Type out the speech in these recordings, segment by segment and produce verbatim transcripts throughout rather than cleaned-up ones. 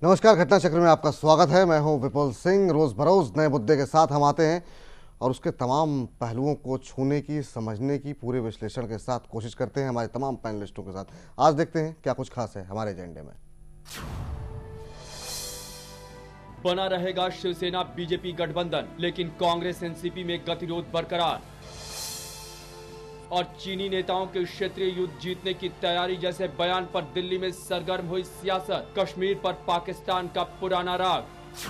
नमस्कार, घटना चक्र में आपका स्वागत है। मैं हूं विपुल सिंह। रोज बरोज नए मुद्दे के साथ हम आते हैं और उसके तमाम पहलुओं को छूने की, समझने की, पूरे विश्लेषण के साथ कोशिश करते हैं हमारे तमाम पैनलिस्टों के साथ। आज देखते हैं क्या कुछ खास है हमारे एजेंडे में। बना रहेगा शिवसेना बीजेपी गठबंधन, लेकिन कांग्रेस एनसीपी में गतिरोध बरकरार। और चीनी नेताओं के क्षेत्रीय युद्ध जीतने की तैयारी जैसे बयान पर दिल्ली में सरगर्म हुई सियासत। कश्मीर पर पाकिस्तान का पुराना राग।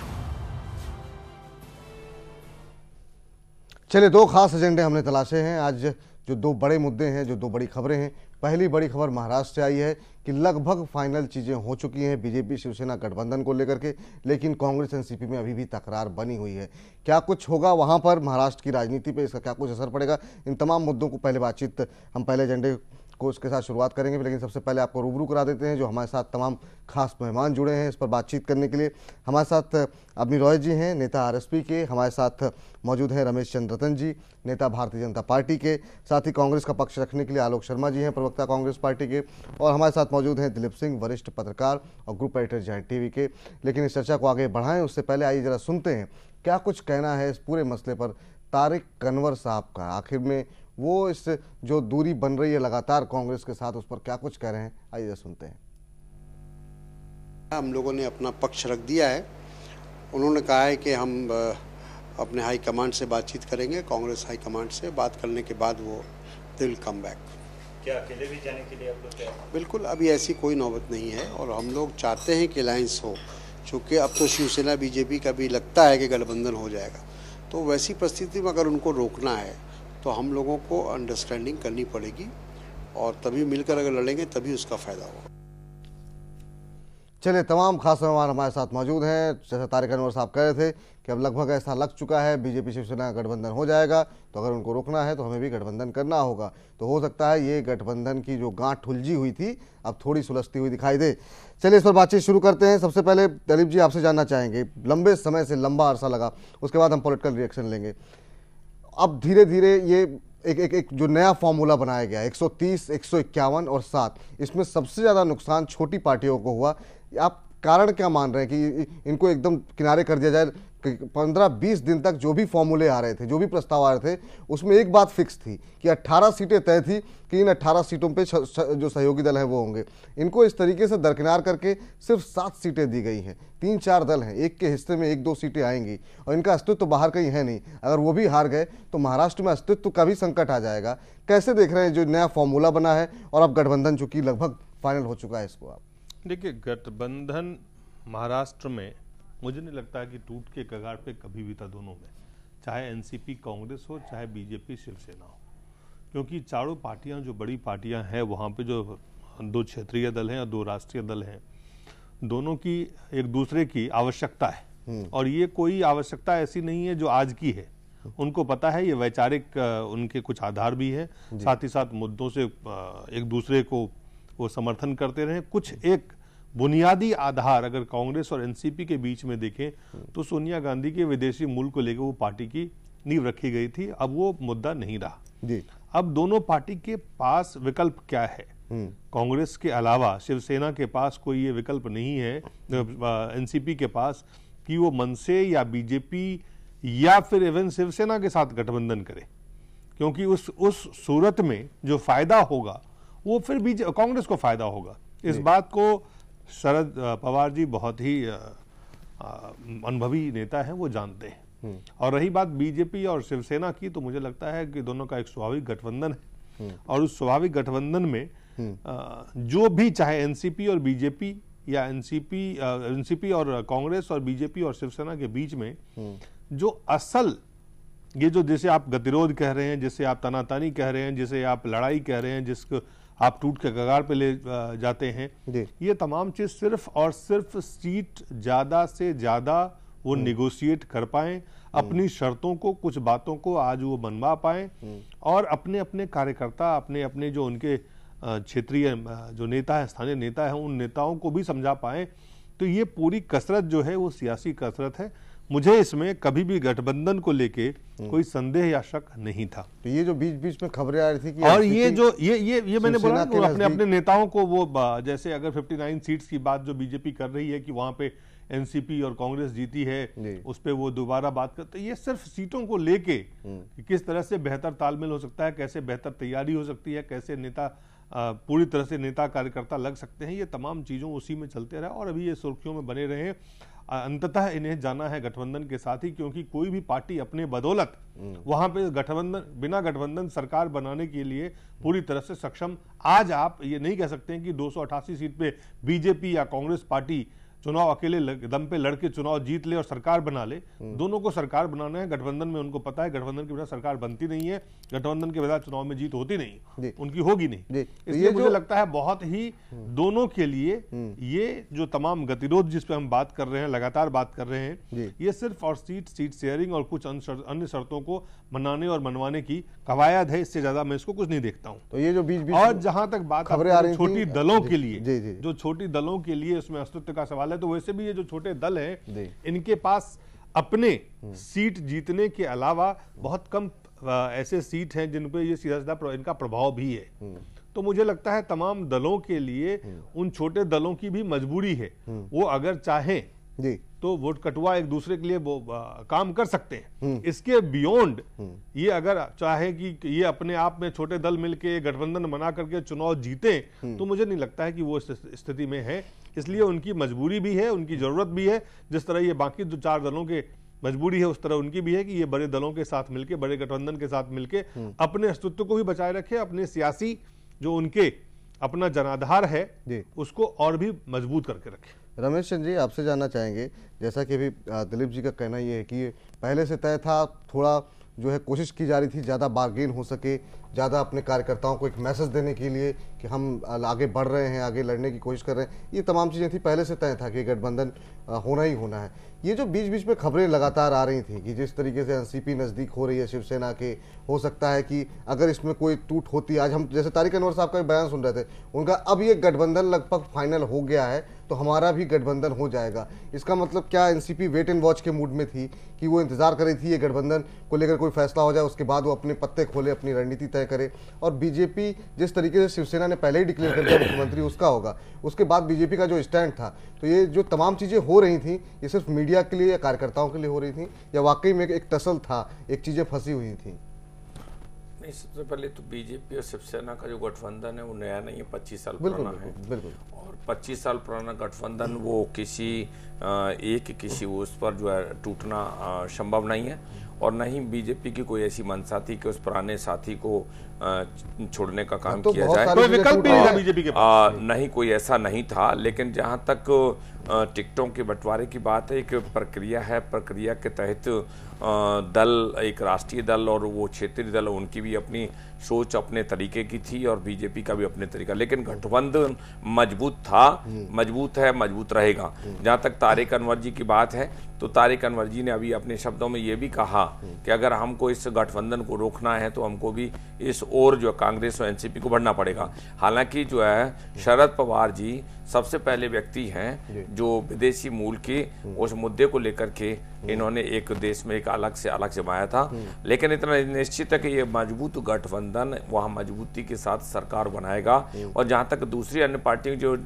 चलिए, दो खास एजेंडे हमने तलाशे हैं आज। जो दो बड़े मुद्दे हैं, जो दो बड़ी खबरें हैं। पहली बड़ी खबर महाराष्ट्र से आई है कि लगभग फाइनल चीजें हो चुकी हैं बीजेपी शिवसेना गठबंधन को लेकर के, लेकिन कांग्रेस एनसीपी में अभी भी तकरार बनी हुई है। क्या कुछ होगा वहां पर, महाराष्ट्र की राजनीति पे इसका क्या कुछ असर पड़ेगा, इन तमाम मुद्दों को पहले बातचीत हम पहले एजेंडे को उसके साथ शुरुआत करेंगे। लेकिन सबसे पहले आपको रूबरू करा देते हैं जो हमारे साथ तमाम खास मेहमान जुड़े हैं इस पर बातचीत करने के लिए। हमारे साथ अवनी रॉय जी हैं, नेता आरएसपी के। हमारे साथ मौजूद हैं रमेश चंद्र रतन जी, नेता भारतीय जनता पार्टी के। साथ ही कांग्रेस का पक्ष रखने के लिए आलोक शर्मा जी हैं, प्रवक्ता कांग्रेस पार्टी के। और हमारे साथ मौजूद हैं दिलीप सिंह, वरिष्ठ पत्रकार और ग्रुप एडिटर जाट टीवी के। लेकिन इस चर्चा को आगे बढ़ाएं उससे पहले आइए जरा सुनते हैं क्या कुछ कहना है इस पूरे मसले पर तारिक कनवर साहब का। आखिर में वो इस जो दूरी बन रही है लगातार कांग्रेस के साथ, उस पर क्या कुछ कह रहे हैं, आइए सुनते हैं। हम लोगों ने अपना पक्ष रख दिया है। उन्होंने कहा है कि हम अपने हाई कमांड से बातचीत करेंगे, कांग्रेस हाई कमांड से बात करने के बाद वो दे विल कम बैक। क्या अकेले भी जाने के लिए आप लोग तैयार? बिल्कुल, अभी ऐसी कोई नौबत नहीं है और हम लोग चाहते हैं कि अलायंस हो। चूँकि अब तो शिवसेना बीजेपी का भी लगता है कि गठबंधन हो जाएगा, तो वैसी परिस्थिति में अगर उनको रोकना है तो हम लोगों को अंडरस्टैंडिंग करनी पड़ेगी और तभी मिलकर अगर लड़ेंगे तभी उसका फायदा होगा। चलिए, तमाम खास मेहमान हमारे साथ मौजूद हैं। जैसे तारिक कनवर साहब कह रहे थे कि अब लगभग ऐसा लग चुका है बीजेपी शिवसेना का गठबंधन हो जाएगा, तो अगर उनको रोकना है तो हमें भी गठबंधन करना होगा। तो हो सकता है ये गठबंधन की जो गांठ उलझी हुई थी अब थोड़ी सुलझती हुई दिखाई दे। चलिए, इस पर बातचीत शुरू करते हैं। सबसे पहले दिलीप जी आपसे जानना चाहेंगे, लंबे समय से लंबा अरसा लगा, उसके बाद हम पॉलिटिकल रिएक्शन लेंगे। अब धीरे धीरे ये एक एक एक जो नया फॉर्मूला बनाया गया एक सौ तीस, एक सौ इक्यावन और सात, इसमें सबसे ज़्यादा नुकसान छोटी पार्टियों को हुआ। आप कारण क्या मान रहे हैं कि इनको एकदम किनारे कर दिया जाए? पंद्रह बीस दिन तक जो भी फॉर्मूले आ रहे थे, जो भी प्रस्ताव आ रहे थे, उसमें एक बात फिक्स थी कि अट्ठारह सीटें तय थी कि इन अट्ठारह सीटों पे जो सहयोगी दल हैं वो होंगे। इनको इस तरीके से दरकिनार करके सिर्फ सात सीटें दी गई हैं। तीन चार दल हैं, एक के हिस्से में एक दो सीटें आएंगी और इनका अस्तित्व तो बाहर कहीं है नहीं। अगर वो भी हार गए तो महाराष्ट्र में अस्तित्व का भी संकट आ जाएगा। कैसे देख रहे हैं जो नया फॉर्मूला बना है और अब गठबंधन चूंकि लगभग फाइनल हो चुका है, इसको आप? देखिए, गठबंधन महाराष्ट्र में मुझे नहीं लगता है कि टूट के कगार पे कभी भी था दोनों में, चाहे एनसीपी कांग्रेस हो चाहे बीजेपी शिवसेना हो, क्योंकि चारों पार्टियां जो बड़ी पार्टियां हैं वहाँ पे जो दो क्षेत्रीय दल हैं और दो राष्ट्रीय दल हैं, दोनों की एक दूसरे की आवश्यकता है। और ये कोई आवश्यकता ऐसी नहीं है जो आज की है। उनको पता है ये वैचारिक उनके कुछ आधार भी है, साथ ही साथ मुद्दों से एक दूसरे को वो समर्थन करते रहे। कुछ एक बुनियादी आधार अगर कांग्रेस और एनसीपी के बीच में देखें तो सोनिया गांधी के विदेशी मूल को लेकर वो पार्टी की नींव रखी गई थी। अब वो मुद्दा नहीं रहा जी। अब दोनों पार्टी के पास विकल्प क्या है? कांग्रेस के अलावा शिवसेना के पास कोई ये विकल्प नहीं है, एनसीपी के पास, कि वो मनसे या बीजेपी या फिर इवन शिवसेना के साथ गठबंधन करे, क्योंकि उस उस सूरत में जो फायदा होगा वो फिर बीजे कांग्रेस को फायदा होगा। इस बात को शरद पवार जी बहुत ही अनुभवी नेता हैं, वो जानते हैं। और रही बात बीजेपी और शिवसेना की, तो मुझे लगता है कि दोनों का एक स्वाभाविक गठबंधन है और उस स्वाभाविक गठबंधन में जो भी चाहे एनसीपी और बीजेपी या एनसीपी एनसीपी और कांग्रेस और बीजेपी और शिवसेना के बीच में जो असल ये जो जिसे आप गतिरोध कह रहे हैं, जिसे आप तनातनी कह रहे हैं, जिसे आप लड़ाई कह रहे हैं, जिसको आप टूट के कगार पे ले जाते हैं, ये तमाम चीज सिर्फ और सिर्फ सीट ज्यादा से ज्यादा वो निगोशिएट कर पाएं, अपनी शर्तों को, कुछ बातों को आज वो बनवा पाएं और अपने अपने कार्यकर्ता, अपने अपने जो उनके क्षेत्रीय जो नेता है, स्थानीय नेता है, उन नेताओं को भी समझा पाएं। तो ये पूरी कसरत जो है वो सियासी कसरत है। मुझे इसमें कभी भी गठबंधन को लेके कोई संदेह या शक नहीं था। तो ये जो बीच बीच में खबरें आ रही थी कि और ये जो ये ये ये मैंने बोला शिवसेना कि के अपने अपने नजदीक- नेताओं को वो ब- जैसे अगर उनसठ सीट्स की बात जो बीजेपी कर रही है कि वहां पे एनसीपी और कांग्रेस जीती है, जी। उस पे वो दोबारा बात करते, ये सिर्फ सीटों को लेके कि किस तरह से बेहतर तालमेल हो सकता है, कैसे बेहतर तैयारी हो सकती है, कैसे नेता अ, पूरी तरह से नेता कार्यकर्ता लग सकते हैं, ये तमाम चीजों उसी में चलते रहे और अभी ये सुर्खियों में बने रहे। अ, अंततः इन्हें जाना है गठबंधन के साथ ही, क्योंकि कोई भी पार्टी अपने बदौलत वहां पे गठबंधन बिना गठबंधन सरकार बनाने के लिए पूरी तरह से सक्षम। आज आप ये नहीं कह सकते हैं कि दो सौ अठासी सीट पे बीजेपी या कांग्रेस पार्टी चुनाव अकेले लग- दम पे लड़के चुनाव जीत ले और सरकार बना ले। दोनों को सरकार बनाना है। गठबंधन में उनको पता है गठबंधन के बिना सरकार बनती नहीं है, गठबंधन के बिना चुनाव में जीत होती नहीं, जी। उनकी होगी नहीं। जी। तो इसलिए ये मुझे जो- लगता है बहुत ही दोनों के लिए ये जो तमाम गतिरोध जिस पे हम बात कर रहे हैं, लगातार बात कर रहे जी। हैं, ये सिर्फ और सीट सीट शेयरिंग और कुछ अन्य शर्त- अन्य शर्तों को मनाने और मनवाने की कवायद है। इससे ज्यादा मैं इसको कुछ नहीं देखता हूं। तो ये जो बीच बीच और जहां तक बात खबरें आ आपकी रही छोटी थी- दलों जी, के लिए, जी, जी। जो छोटी दलों के लिए उसमें अस्तित्व का सवाल है, तो वैसे भी ये जो छोटे दल जी। हैं, इनके पास अपने सीट जीतने के अलावा बहुत कम अ, ऐसे सीट हैं जिन पे ये सीधा सीधा प्र- इनका प्रभाव भी है। तो मुझे लगता है तमाम दलों के लिए उन छोटे दलों की भी मजबूरी है, वो अगर चाहें जी तो वोट कटवा एक दूसरे के लिए वो आ, काम कर सकते हैं। इसके बियॉन्ड ये अगर चाहे कि ये अपने आप में छोटे दल मिलके गठबंधन बना करके चुनाव जीते, तो मुझे नहीं लगता है कि वो इस स्थिति में है। इसलिए उनकी मजबूरी भी है, उनकी जरूरत भी है। जिस तरह ये बाकी जो चार दलों के मजबूरी है, उस तरह उनकी भी है कि ये बड़े दलों के साथ मिलके, बड़े गठबंधन के साथ मिलके अपने अस्तित्व को भी बचाए रखे, अपने सियासी जो उनके अपना जनाधार है जी। उसको और भी मजबूत करके रखे। रमेश चंद जी, आपसे जानना चाहेंगे, जैसा कि अभी अ, दिलीप जी का कहना ये है कि ये पहले से तय था, थोड़ा जो है कोशिश की जा रही थी ज़्यादा बार्गेन हो सके, ज़्यादा अपने कार्यकर्ताओं को एक मैसेज देने के लिए कि हम आगे बढ़ रहे हैं, आगे लड़ने की कोशिश कर रहे हैं। ये तमाम चीज़ें थी, पहले से तय था कि गठबंधन अ, होना ही होना है। ये जो बीच बीच में खबरें लगातार आ रही थी कि जिस तरीके से एनसीपी नज़दीक हो रही है शिवसेना के, हो सकता है कि अगर इसमें कोई टूट होती, आज हम जैसे तारिक अनवर साहब का एक बयान सुन रहे थे, उनका अब ये गठबंधन लगभग फाइनल हो गया है तो हमारा भी गठबंधन हो जाएगा। इसका मतलब क्या एनसीपी वेट एंड वॉच के मूड में थी कि वो इंतजार कर रही थी ये गठबंधन को लेकर कोई फैसला हो जाए, उसके बाद वो अपने पत्ते खोले, अपनी रणनीति तय करे। और बीजेपी जिस तरीके से शिवसेना ने पहले ही डिक्लेयर कर दिया मुख्यमंत्री उसका होगा, उसके बाद बीजेपी का जो स्टैंड था, तो ये जो तमाम चीज़ें हो रही थी, ये सिर्फ मीडिया के लिए या कार्यकर्ताओं के लिए हो रही थी या वाकई में एक टसल था, एक चीज़ें फंसी हुई थी? नहीं, सबसे पहले तो बीजेपी और शिवसेना का जो गठबंधन है वो नया नहीं है, पच्चीस साल बिल्कुल पुराना है। बिल्कुल बिल्कुल। और पच्चीस साल पुराना गठबंधन वो किसी अ, एक किसी उस पर जो है टूटना अ, संभव नहीं है। और न ही बीजेपी की कोई ऐसी मंशा थी कि उस पुराने साथी को अ, छोड़ने का काम तो किया बहुत जाए। सारी कोई चीजें विकल्प टूट भी नहीं रही था हैं। बीजेपी के आ, पास। नहीं, कोई ऐसा नहीं था। लेकिन जहां तक आ, टिकटों के बंटवारे की बात है, एक प्रक्रिया है, प्रक्रिया के तहत आ, दल, एक राष्ट्रीय दल और वो क्षेत्रीय दल, उनकी भी अपनी सोच अपने तरीके की थी और बीजेपी का भी अपने तरीका। लेकिन गठबंधन मजबूत था, मजबूत है, मजबूत रहेगा। जहां तक तारिक अनवर जी की बात है, तो तारिक अनवर जी ने अभी अपने शब्दों में ये भी कहा कि अगर हमको इस गठबंधन को रोकना है तो हमको भी इस ओर जो कांग्रेस और एनसीपी को बढ़ना पड़ेगा। हालांकि जो है शरद पवार जी सबसे पहले व्यक्ति हैं जो विदेशी मूल के उस मुद्दे को लेकर के इन्होंने एक देश में एक अलग से अलग जमाया था। लेकिन इतना निश्चित है कि ये मजबूत गठबंधन वहाँ मजबूती के साथ सरकार बनाएगा। और जहाँ तक दूसरी अन्य पार्टियों जो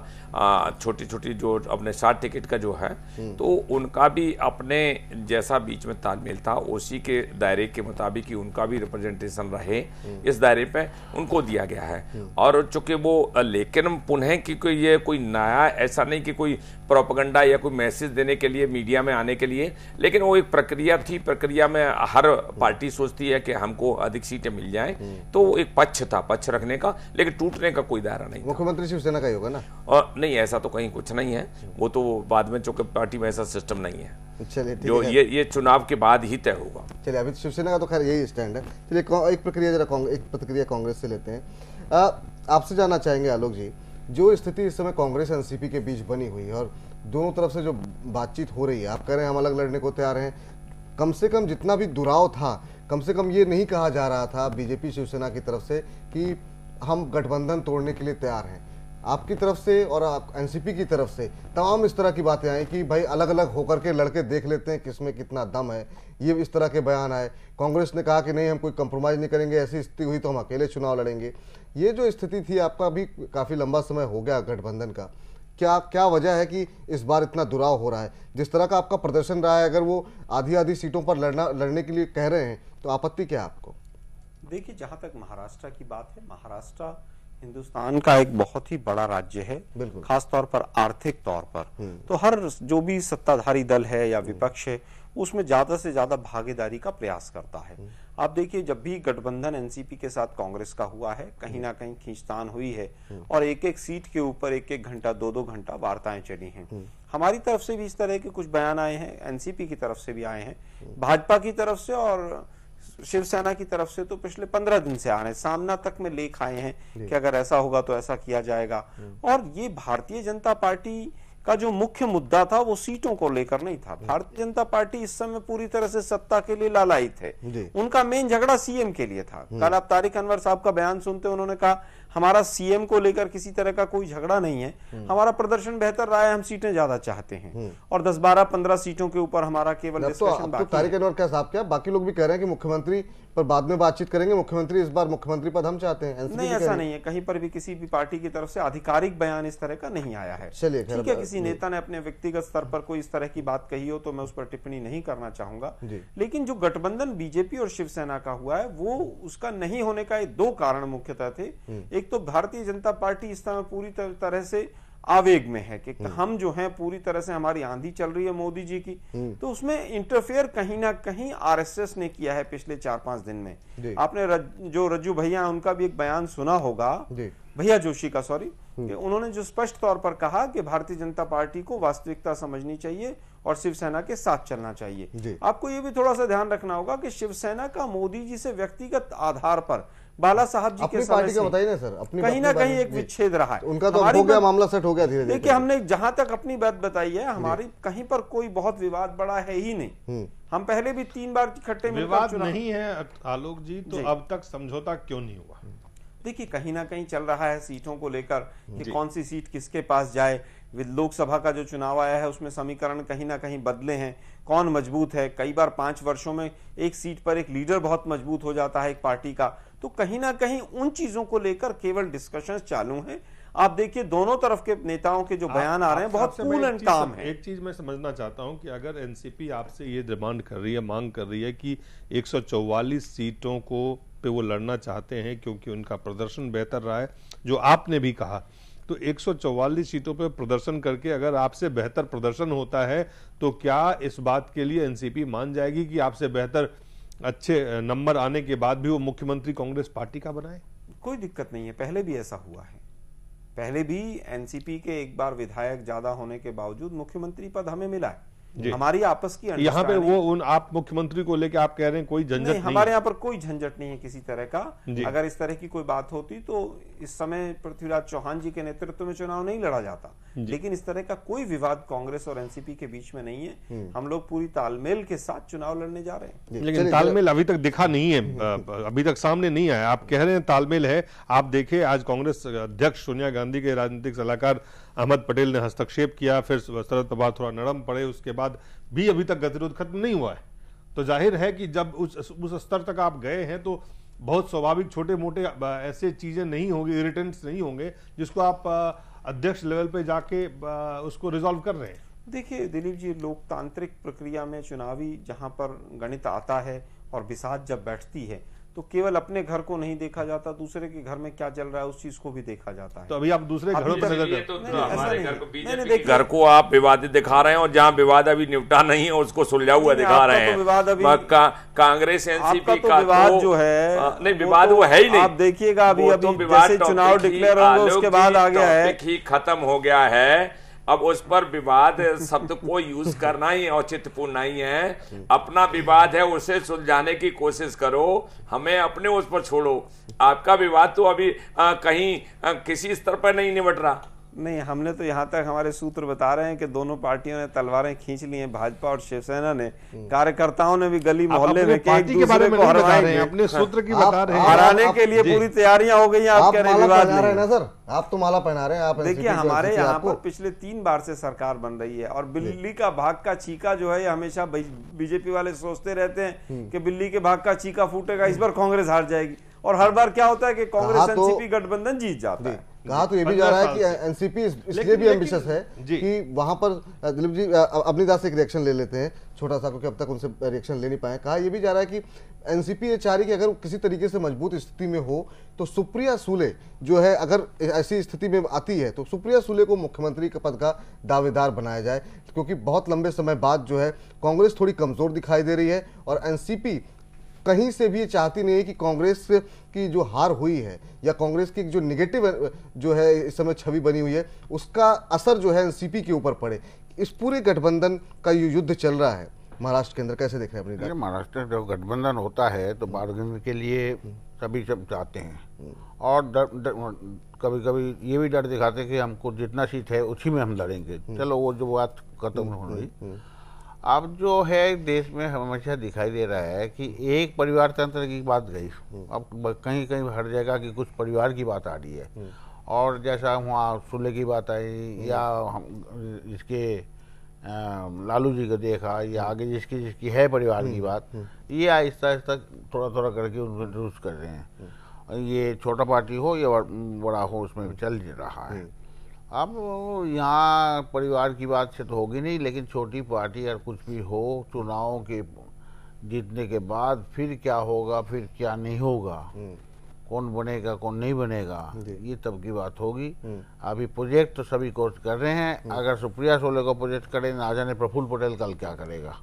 छोटी छोटी जो अपने सात टिकट का जो है, तो उनका भी अपने जैसा बीच में तालमेल था, उसी के दायरे के मुताबिक ही उनका भी रिप्रेजेंटेशन रहे, इस दायरे पे उनको दिया गया है। और चूंकि वो, लेकिन पुनः की कोई ये कोई नया ऐसा नहीं कि कोई प्रोपेगेंडा या कोई मैसेज देने के लिए मीडिया में आने के लिए, लेकिन वो एक प्रक्रिया थी। प्रक्रिया में हर पार्टी सोचती है कि हमको अधिक सीटें मिल जाएं, तो वो एक पक्ष था, पक्ष रखने का, लेकिन टूटने का कोई दायरा नहीं था। मुख्यमंत्री शिवसेना का ही होगा ना? और नहीं, ऐसा तो कहीं कुछ नहीं है, वो तो बाद में, चूंकि पार्टी में ऐसा सिस्टम नहीं है। चलिए, ठीक जो है। ये ये चुनाव के बाद ही तय होगा। चलिए, अभी शिवसेना का तो खैर यही स्टैंड है। चलिए, कौ- एक प्रक्रिया जरा कांग- एक प्रतिक्रिया कांग्रेस से लेते हैं। आ, आपसे जानना चाहेंगे आलोक जी, जो स्थिति इस समय कांग्रेस एनसीपी के बीच बनी हुई है और दोनों तरफ से जो बातचीत हो रही है, आप कह रहे हैं हम अलग लड़ने को तैयार हैं, कम से कम जितना भी दुराव था, कम से कम ये नहीं कहा जा रहा था बीजेपी शिवसेना की तरफ से कि हम गठबंधन तोड़ने के लिए तैयार हैं। आपकी तरफ से और आप एनसीपी की तरफ से तमाम इस तरह की बातें आई कि भाई अलग अलग होकर के लड़के देख लेते हैं किसमें कितना दम है, ये इस तरह के बयान आए। कांग्रेस ने कहा कि नहीं हम कोई कंप्रोमाइज़ नहीं करेंगे, ऐसी स्थिति हुई तो हम अकेले चुनाव लड़ेंगे। ये जो स्थिति थी, आपका भी काफ़ी लंबा समय हो गया गठबंधन का, क्या क्या वजह है कि इस बार इतना दुराव हो रहा है? जिस तरह का आपका प्रदर्शन रहा है, अगर वो आधी आधी सीटों पर लड़ना लड़ने के लिए कह रहे हैं तो आपत्ति क्या है आपको? देखिए, जहां तक महाराष्ट्र की बात है, महाराष्ट्र हिंदुस्तान का एक बहुत ही बड़ा राज्य है, खास तौर पर आर्थिक तौर पर। तो हर जो भी सत्ताधारी दल है या विपक्ष है, उसमें ज्यादा से ज्यादा भागीदारी का प्रयास करता है। आप देखिए, जब भी गठबंधन एनसीपी के साथ कांग्रेस का हुआ है, कहीं ना कहीं खींचतान हुई है और एक एक सीट के ऊपर एक एक घंटा दो दो घंटा वार्ताएं चली हैं। हमारी तरफ से भी इस तरह के कुछ बयान आए हैं, एनसीपी की तरफ से भी आए हैं, भाजपा की तरफ से और शिवसेना की तरफ से तो पिछले पंद्रह दिन से आ रहे हैं। सामना तक में लेख आए हैं कि अगर ऐसा होगा तो ऐसा किया जाएगा। और ये भारतीय जनता पार्टी का जो मुख्य मुद्दा था वो सीटों को लेकर नहीं था। भारतीय जनता पार्टी इस समय पूरी तरह से सत्ता के लिए लालायित है। उनका मेन झगड़ा सीएम के लिए था। कल आप तारिक अनवर साहब का बयान सुनते, उन्होंने कहा हमारा सीएम को लेकर किसी तरह का कोई झगड़ा नहीं है, हमारा प्रदर्शन बेहतर रहा है, हम सीटें ज्यादा चाहते हैं और दस बारह पंद्रह सीटों के ऊपर हमारा केवल डिस्कशन बाकी है। तारिक अनवर क्या साहब, क्या बाकी लोग भी कह रहे हैं कि मुख्यमंत्री पर बाद में बातचीत करेंगे, मुख्यमंत्री इस बार मुख्यमंत्री पद हम चाहते हैं? नहीं, ऐसा नहीं है, कहीं पर भी किसी भी पार्टी की तरफ से आधिकारिक बयान इस तरह का नहीं आया है। चलिए, ठीक है, किसी नेता ने अपने व्यक्तिगत स्तर पर कोई इस तरह की बात कही हो तो मैं उस पर टिप्पणी नहीं करना चाहूंगा। लेकिन जो गठबंधन बीजेपी और शिवसेना का हुआ है, वो उसका नहीं होने का दो कारण मुख्यतः थे। एक तो भारतीय जनता पार्टी इस समय पूरी तरह से आवेग में है कि हम जो हैं पूरी तरह से, हमारी आंधी चल रही है मोदी जी की, तो उसमें इंटरफेयर कहीं ना कहीं आरएसएस ने किया है पिछले चार पांच दिन में। आपने रज, जो रज्जू भैया उनका भी एक बयान सुना होगा, भैया जोशी का, सॉरी, कि उन्होंने जो स्पष्ट तौर पर कहा कि भारतीय जनता पार्टी को वास्तविकता समझनी चाहिए और शिवसेना के साथ चलना चाहिए। आपको ये भी थोड़ा सा ध्यान रखना होगा कि शिवसेना का मोदी जी से व्यक्तिगत आधार पर बाला साहब जी के पार्टी का बताइए ना सर, अपनी कहीं ना कहीं एक विच्छेद रहा है। उनका तो हो गया, मामला सेट हो गया धीरे धीरे। देखिए, हमने जहां तक अपनी बात बताई है, हमारी कहीं पर कोई बहुत विवाद बड़ा है ही नहीं। हम पहले भी तीन बार इकट्ठे में विवाद नहीं है आलोक जी, तो अब तक समझौता क्यों नहीं हुआ? देखिए, कहीं ना कहीं चल रहा है सीटों को लेकर कि कौन सी सीट किसके पास जाए। लोकसभा का जो चुनाव आया है उसमें समीकरण कहीं ना कहीं बदले हैं, कौन मजबूत है। कई बार पांच वर्षों में एक सीट पर एक लीडर बहुत मजबूत हो जाता है एक पार्टी का, तो कहीं ना कहीं उन चीजों को लेकर केवल डिस्कशंस चालू हैं। आप देखिए, दोनों तरफ के नेताओं के जो बयान आ रहे हैं बहुत कूल एंड काम है। एक चीज मैं समझना चाहता हूं कि अगर एनसीपी आपसे ये डिमांड कर रही है, मांग कर रही है कि एक सौ चौवालीस सीटों को पे वो लड़ना चाहते हैं क्योंकि उनका प्रदर्शन बेहतर रहा है, जो आपने भी कहा, तो एक सौ चौवालीस सीटों पे प्रदर्शन करके अगर आपसे बेहतर प्रदर्शन होता है तो क्या इस बात के लिए एनसीपी मान जाएगी कि आपसे बेहतर अच्छे नंबर आने के बाद भी वो मुख्यमंत्री कांग्रेस पार्टी का बनाए? कोई दिक्कत नहीं है, पहले भी ऐसा हुआ है। पहले भी एनसीपी के एक बार विधायक ज्यादा होने के बावजूद मुख्यमंत्री पद हमें मिला है। हमारी आपस की यहाँ पे वो उन आप मुख्यमंत्री को लेके आप कह रहे हैं कोई झंझट नहीं, हमारे यहाँ पर कोई झंझट नहीं है किसी तरह का। अगर इस तरह की कोई बात होती तो इस समय पृथ्वीराज चौहान जी के नेतृत्व में चुनाव नहीं लड़ा जाता। लेकिन इस तरह का कोई विवाद कांग्रेस और एनसीपी के बीच में नहीं है। हम लोग पूरी तालमेल के साथ चुनाव लड़ने जा रहे हैं। लेकिन तालमेल अभी तक दिखा नहीं है, अभी तक सामने नहीं आया। आप कह रहे हैं तालमेल है। आप देखिए, आज कांग्रेस अध्यक्ष सोनिया गांधी के राजनीतिक सलाहकार अहमद पटेल ने हस्तक्षेप किया, फिर शरद पवार थोड़ा नरम पड़े, उसके बाद भी अभी तक गतिरोध खत्म नहीं हुआ है। तो जाहिर है कि जब उस उस स्तर तक आप गए हैं तो बहुत स्वाभाविक छोटे मोटे ऐसे चीजें नहीं होंगी, इरिटेंट्स नहीं होंगे जिसको आप अध्यक्ष लेवल पे जाके उसको रिजॉल्व कर रहे हैं। देखिए दिलीप जी, लोकतांत्रिक प्रक्रिया में चुनावी जहां पर गणित आता है और बिसात जब बैठती है तो केवल अपने घर को नहीं देखा जाता, दूसरे के घर में क्या चल रहा है उस चीज को भी देखा जाता है। तो अभी आप दूसरे घरों पर नजर तो हमारे घर को बीजेपी घर को आप विवादित दिखा रहे हैं और जहां विवाद अभी निपटा नहीं है उसको सुलझा हुआ दिखा रहे हैं। विवाद अभी कांग्रेस एनसीपी का विवाद जो है नहीं, विवाद वो है ही नहीं। आप देखिएगा अभी अभी जैसे चुनाव डिक्लेयर होंगे उसके बाद आ गया है, ही खत्म हो गया है। अब उस पर विवाद शब्द को यूज करना ही औचित्यपूर्ण नहीं है। अपना विवाद है उसे सुलझाने की कोशिश करो, हमें अपने उस पर छोड़ो। आपका विवाद तो अभी आ, कहीं आ, किसी स्तर पर नहीं निबट रहा। नहीं, हमने तो यहाँ तक हमारे सूत्र बता रहे हैं कि दोनों पार्टियों ने तलवारें खींच ली हैं, भाजपा और शिवसेना ने। कार्यकर्ताओं ने भी गली मोहल्ले में एक दूसरे को हराएंगे, अपने सूत्र की बता रहे हैं, हराने के लिए पूरी तैयारियां हो गई। आप कह रहे हैं विवाद नहीं ना सर, आप तो माला पहना रहे हैं। आप देखिए, हमारे यहाँ पर पिछले तीन बार से सरकार बन रही है और बिल्ली का भाग का चीका जो है, हमेशा बीजेपी वाले सोचते रहते हैं कि बिल्ली के भाग का चीका फूटेगा, इस बार कांग्रेस हार जाएगी। और हर बार क्या होता है कि कांग्रेस एनसीपी गठबंधन जीत जाता है। कहा तो ये भी जा रहा है कि एनसीपी इसलिए भी एम्बिशियस है कि वहां पर, दिलीप जी अपनी दास से एक रिएक्शन ले लेते हैं छोटा सा, क्योंकि अब तक उनसे रिएक्शन ले नहीं पाए। कहा ये भी जा रहा है कि एनसीपी ये चाह रही कि अगर किसी तरीके से मजबूत स्थिति में हो तो सुप्रिया सुले जो है, अगर ऐसी स्थिति में आती है तो सुप्रिया सुले को मुख्यमंत्री के पद का दावेदार बनाया जाए, क्योंकि बहुत लंबे समय बाद जो है कांग्रेस थोड़ी कमजोर दिखाई दे रही है और एनसीपी कहीं से भी ये चाहती नहीं है कि कांग्रेस की जो हार हुई है या कांग्रेस की जो निगेटिव जो है इस समय छवि बनी हुई है, उसका असर जो है एनसीपी के ऊपर पड़े। इस पूरे गठबंधन का ये युद्ध चल रहा है महाराष्ट्र के अंदर, कैसे देख रहे हैं अपनी? महाराष्ट्र में जब गठबंधन होता है तो बार्गेनिंग के लिए सभी सब चाहते हैं और डर, डर, कभी कभी ये भी डर दिखाते हैं कि हमको जितना सीट है उसी में हम लड़ेंगे। चलो वो जो बात खत्म हो गई। अब जो है देश में हमेशा दिखाई दे रहा है कि एक परिवार तंत्र की बात गई, अब कहीं कहीं हर जगह की कुछ परिवार की बात आ रही है। और जैसा वहाँ सुले की बात आई या हम इसके लालू जी को देखा या आगे जिसकी जिसकी है परिवार की बात, ये आहिस्ता आहिस्ता थोड़ा थोड़ा करके उनको इंट्रोड्यूस कर रहे हैं। ये छोटा पार्टी हो या बड़ा हो, उसमें चल रहा है। अब यहाँ परिवार की बात से तो होगी नहीं, लेकिन छोटी पार्टी अगर कुछ भी हो, चुनावों के जीतने के बाद फिर क्या होगा, फिर क्या नहीं होगा, कौन बनेगा कौन नहीं बनेगा, ये तब की बात होगी। अभी प्रोजेक्ट तो सभी कोर्स कर रहे हैं। अगर सुप्रिया सोले को प्रोजेक्ट करें, ना जाने प्रफुल्ल पटेल कल क्या करेगा।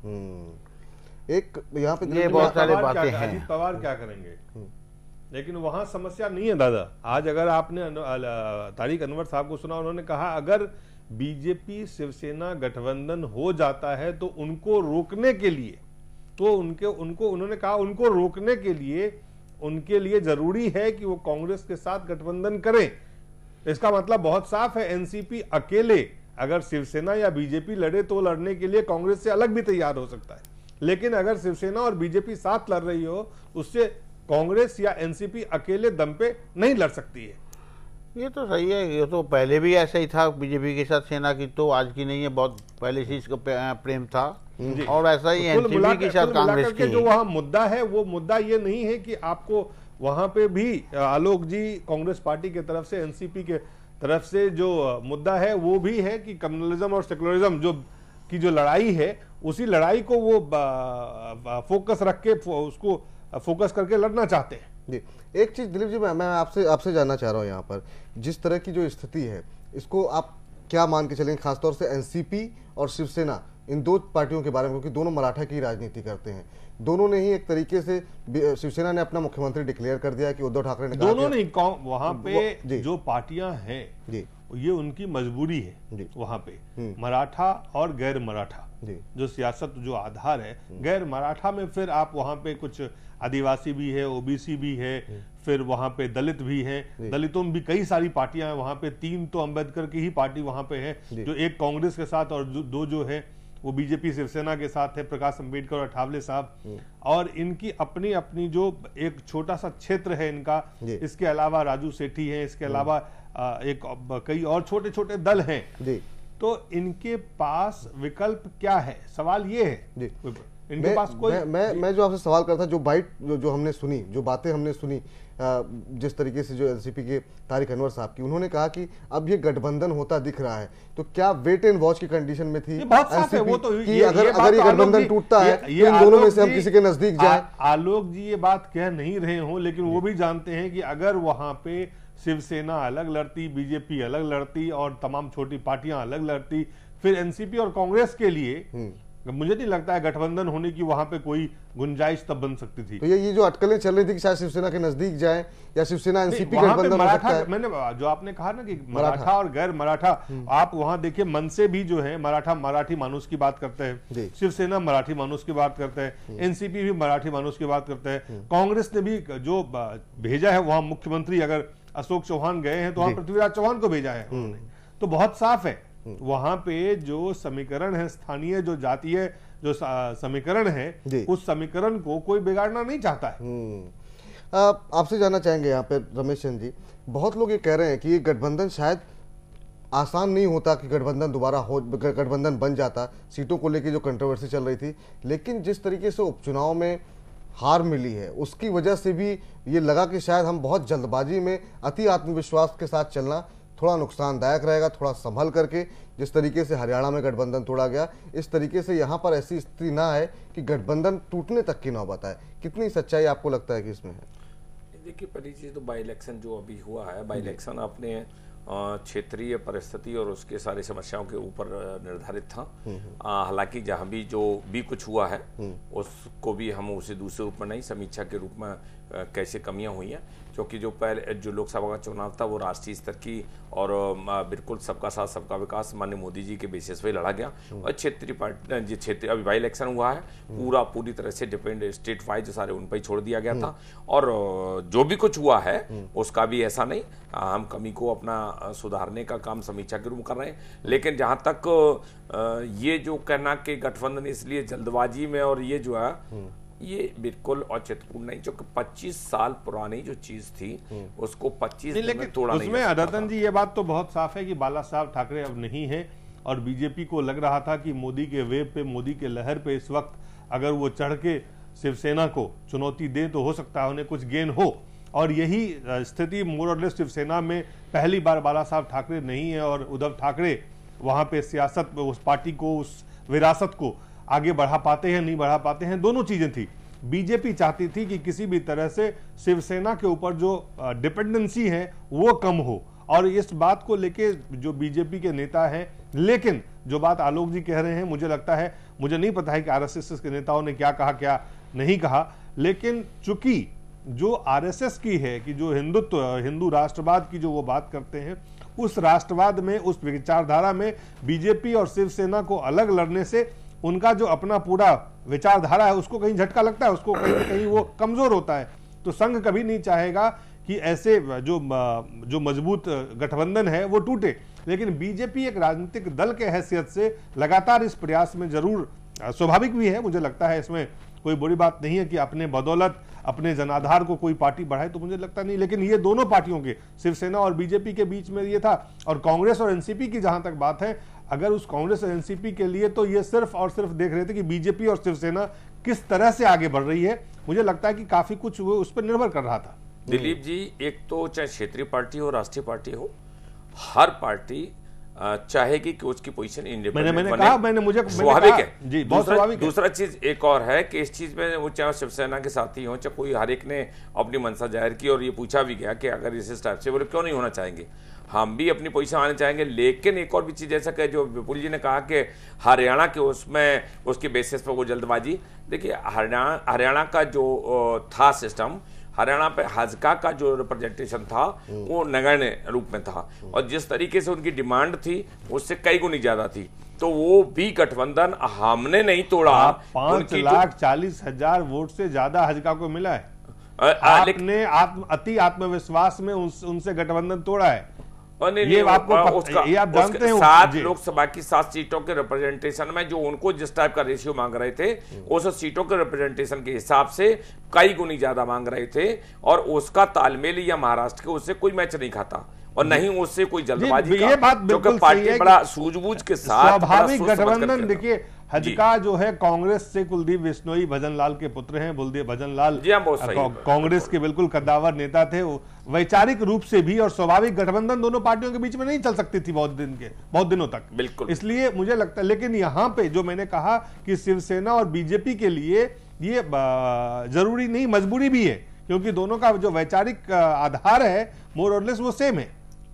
एक यहाँ पे ये बहुत सारी बातें हैं। अजीत पवार क्या करेंगे, लेकिन वहां समस्या नहीं है दादा। आज अगर आपने तारिक अनवर साहब को सुना, उन्होंने कहा अगर बीजेपी शिवसेना गठबंधन हो जाता है तो उनको रोकने के लिए, तो उनके उनको उन्होंने कहा उनको रोकने के लिए उनके लिए जरूरी है कि वो कांग्रेस के साथ गठबंधन करें। इसका मतलब बहुत साफ है, एनसीपी अकेले अगर शिवसेना या बीजेपी लड़े तो लड़ने के लिए कांग्रेस से अलग भी तैयार हो सकता है, लेकिन अगर शिवसेना और बीजेपी साथ लड़ रही हो, उससे कांग्रेस या एनसीपी अकेले दम पे नहीं लड़ सकती है। ये तो सही है, ये तो पहले भी ऐसा ही था बीजेपी के साथ सेना की, तो आज की नहीं है, बहुत पहले से इसको प्रेम था। और ऐसा ही एनसीपी के साथ कांग्रेस की जो वहाँ मुद्दा है, वो मुद्दा ये नहीं है कि आपको वहां पे भी आलोक जी कांग्रेस पार्टी के तरफ से, एनसीपी के तरफ से जो मुद्दा है वो भी है कि कम्युनलिज्म और सेकुलरिज्म जो की जो लड़ाई है, उसी लड़ाई को वो फोकस रख के उसको फोकस करके लड़ना चाहते हैं। जी, एक चीज दिलीप जी मैं मैं आपसे आपसे जानना चाह रहा हूँ, यहाँ पर जिस तरह की जो स्थिति है, इसको आप क्या मान के चलेंगे, खासतौर से एनसीपी और शिवसेना, इन दो पार्टियों के बारे में, क्योंकि दोनों मराठा की राजनीति करते हैं। दोनों ने ही एक तरीके से, शिवसेना ने अपना मुख्यमंत्री डिक्लेयर कर दिया कि उद्धव ठाकरे ने कहा, दोनों नहीं, वहां पे जो पार्टियां हैं जी, ये उनकी मजबूरी है। वहां पे मराठा और गैर मराठा जो सियासत जो आधार है, गैर मराठा में फिर आप वहां पे कुछ आदिवासी भी है, ओबीसी भी है, फिर वहां पे दलित भी है, दलितों में भी कई सारी पार्टियां हैं वहां पे। तीन तो अंबेडकर की ही पार्टी वहां पे है, जो एक कांग्रेस के साथ और दो जो है वो बीजेपी शिवसेना के साथ है, प्रकाश अंबेडकर और ठावले साहब। और इनकी अपनी अपनी जो एक छोटा सा क्षेत्र है इनका, इसके अलावा राजू सेठी है, इसके अलावा एक कई और छोटे छोटे दल हैं। तो इनके पास विकल्प क्या है, सवाल ये है जी। इनके मैं, पास कोई मैं मैं, मैं जो आपसे सवाल करता, जो बाइट जो, जो हमने सुनी, जो बातें हमने सुनी, जिस तरीके से जो एनसीपी के तारिक अनवर साहब की, उन्होंने कहा कि अब ये गठबंधन होता दिख रहा है, तो क्या वेट एंड वॉच की कंडीशन में थी एनसीपी तो कि ये, अगर ये अगर ये गठबंधन टूटता है तो इन दोनों में से हम किसी के नजदीक जाए? आलोक जी ये बात कह नहीं रहे हो, लेकिन वो भी जानते हैं कि अगर वहां पे शिवसेना अलग लड़ती, बीजेपी अलग लड़ती और तमाम छोटी पार्टियां अलग लड़ती, फिर एनसीपी और कांग्रेस के लिए मुझे नहीं लगता है गठबंधन होने की वहां पे कोई गुंजाइश तब बन सकती थी। तो ये ये जो अटकलें चल रही थी कि शायद शिवसेना के नजदीक जाए या शिवसेना एनसीपी गठबंधन हो सकता है। मैंने जो आपने कहा ना कि मराठा और गैर मराठा, आप वहां देखिए मनसे भी जो है मराठा मराठी मानुस की बात करते हैं, शिवसेना मराठी मानुस की बात करते हैं, एनसीपी भी मराठी मानुस की बात करते हैं, कांग्रेस ने भी जो भेजा है वहां मुख्यमंत्री, अगर अशोक चौहान गए हैं तो वहां पृथ्वीराज चौहान को भेजा है उन्होंने। तो बहुत साफ है वहां पे जो समीकरण है, स्थानीय जो जातीय जो समीकरण है, उस समीकरण को कोई बिगाड़ना नहीं चाहता है। आप आपसे जानना चाहेंगे यहाँ पे रमेश चंद जी, बहुत लोग ये कह रहे हैं कि ये गठबंधन शायद आसान नहीं होता कि गठबंधन दोबारा हो, गठबंधन बन जाता, सीटों को लेकर जो कंट्रोवर्सी चल रही थी, लेकिन जिस तरीके से उपचुनाव में हार मिली है उसकी वजह से भी ये लगा कि शायद हम बहुत जल्दबाजी में अति आत्मविश्वास के साथ चलना थोड़ा नुकसानदायक रहेगा, थोड़ा संभल करके। जिस तरीके से हरियाणा में गठबंधन तोड़ा गया, इस तरीके से यहाँ पर ऐसी स्थिति ना है कि गठबंधन टूटने तक की नौबत है। कितनी सच्चाई आपको लगता है कि इसमें है? देखिए पहली चीज तो बाई इलेक्शन जो अभी हुआ है, बाई इलेक्शन अपने क्षेत्रीय परिस्थिति और उसके सारी समस्याओं के ऊपर निर्धारित था। हालांकि जहां भी जो भी कुछ हुआ है उसको भी हम उसे दूसरे रूप में नहीं, समीक्षा के रूप में कैसे कमियां हुई हैं, क्योंकि जो पहले जो लोकसभा का चुनाव था वो राष्ट्रीय स्तर की और बिल्कुल सबका साथ सबका विकास माननीय मोदी जी के बेसिस पे लड़ा गया। और क्षेत्रीय पार्टी जो क्षेत्रीय अभी बाई इलेक्शन हुआ है पूरा पूरी तरह से डिपेंड स्टेट वाइज जो सारे उन पर ही छोड़ दिया गया था। और जो भी कुछ हुआ है उसका भी ऐसा नहीं, हम कमी को अपना सुधारने का काम समीक्षा के रूप में कर रहे हैं। लेकिन जहां तक ये जो कहना कि गठबंधन इसलिए जल्दबाजी में और ये जो है ये बिल्कुल औचित्यपूर्ण नहीं, जो पच्चीस साल पुरानी जो चीज थी उसको पच्चीस दिन में तोड़ा नहीं। उसमें रतन जी ये बात तो बहुत साफ है कि बाला साहब ठाकरे अब नहीं है और बीजेपी को लग रहा था कि मोदी के वेव पे, मोदी के लहर पे इस वक्त अगर वो चढ़ के शिवसेना को चुनौती दे तो हो सकता है उन्हें कुछ गेन हो। और यही स्थिति मोर और लेस शिवसेना में पहली बार बाला साहब ठाकरे नहीं है और उद्धव ठाकरे वहां पे सियासत उस पार्टी को, उस विरासत को आगे बढ़ा पाते हैं नहीं बढ़ा पाते हैं, दोनों चीजें थी। बीजेपी चाहती थी कि किसी भी तरह से शिवसेना के ऊपर जो डिपेंडेंसी है वो कम हो और इस बात को लेके जो बीजेपी के नेता हैं, लेकिन जो बात आलोक जी कह रहे हैं मुझे लगता है, मुझे नहीं पता है कि आरएसएस के नेताओं ने क्या कहा क्या नहीं कहा, लेकिन चूंकि जो आरएसएस की है कि जो हिंदुत्व हिंदू राष्ट्रवाद की जो वो बात करते हैं, उस राष्ट्रवाद में, उस विचारधारा में बीजेपी और शिवसेना को अलग लड़ने से उनका जो अपना पूरा विचारधारा है उसको कहीं झटका लगता है, उसको कहीं कहीं वो कमजोर होता है। तो संघ कभी नहीं चाहेगा कि ऐसे जो जो मजबूत गठबंधन है वो टूटे। लेकिन बीजेपी एक राजनीतिक दल के हैसियत से लगातार इस प्रयास में जरूर, स्वाभाविक भी है, मुझे लगता है इसमें कोई बुरी बात नहीं है कि अपने बदौलत अपने जनाधार को कोई पार्टी बढ़ाए, तो मुझे लगता नहीं। लेकिन ये दोनों पार्टियों के, शिवसेना और बीजेपी के बीच में ये था। और कांग्रेस और एनसीपी की जहां तक बात है, अगर उस कांग्रेस और एनसीपी के लिए तो ये सिर्फ और सिर्फ देख रहे थे कि बीजेपी और शिवसेना किस तरह से आगे बढ़ रही है। मुझे लगता है कि काफी कुछ वो उस पर निर्भर कर रहा था। दिलीप जी, एक तो चाहे क्षेत्रीय पार्टी हो, राष्ट्रीय पार्टी हो, हर पार्टी चाहेगी कि उसकी पोजीशन इंडिपेंडेंट मैंने मैंने कहा मैंने मुझे स्वाभाविक है जी, बहुत स्वाभाविक है। दूसरा चीज एक और है कि इस चीज में वो चाहे शिवसेना के साथी हो, चाहे कोई, हर एक ने अपनी मंशा जाहिर की और ये पूछा भी गया कि अगर इस टाइप से बोले क्यों नहीं होना चाहेंगे, हम भी अपनी पोजीशन आने चाहेंगे। लेकिन एक और भी चीज ऐसा कहे जो विपुल जी ने कहा कि हरियाणा के उसमें उसके बेसिस पर वो जल्दबाजी, देखिए हरियाणा हरियाणा का जो था सिस्टम, हरियाणा पे हजका का जो रिप्रेजेंटेशन था वो नगण्य रूप में था और जिस तरीके से उनकी डिमांड थी उससे कई गुनी ज्यादा थी, तो वो भी गठबंधन हमने नहीं तोड़ा। पांच लाख चालीस हजार वोट से ज्यादा हजका को मिला है। आपने आत्म अति आत्मविश्वास में उस, उनसे गठबंधन तोड़ा है। नहीं, ये नहीं, आपको उसका, ये आप जानते हैं। सात लोकसभा की सात सीटों के रिप्रेजेंटेशन में जो उनको जिस टाइप का रेशियो मांग रहे थे उस सीटों के रिप्रेजेंटेशन के हिसाब से कई गुनी ज्यादा मांग रहे थे और उसका तालमेल या महाराष्ट्र के उससे कोई मैच नहीं खाता और नहीं उससे कोई जल्दबाजी का, ये बात बिल्कुल पार्टी है बड़ा सूझबूझ के साथ स्वाभाविक गठबंधन। देखिए हजका जो है कांग्रेस से कुलदीप बिश्नोई भजन लाल के पुत्र हैं, कुलदीप भजन लाल कांग्रेस के बिल्कुल कद्दावर नेता थे, वैचारिक रूप से भी, और स्वाभाविक गठबंधन दोनों पार्टियों के बीच में नहीं चल सकती थी बहुत दिन के बहुत दिनों तक, बिल्कुल। इसलिए मुझे लगता है, लेकिन यहाँ पे जो मैंने कहा कि शिवसेना और बीजेपी के लिए ये जरूरी नहीं, मजबूरी भी है, क्योंकि दोनों का जो वैचारिक आधार है मोर और लेस वो सेम है।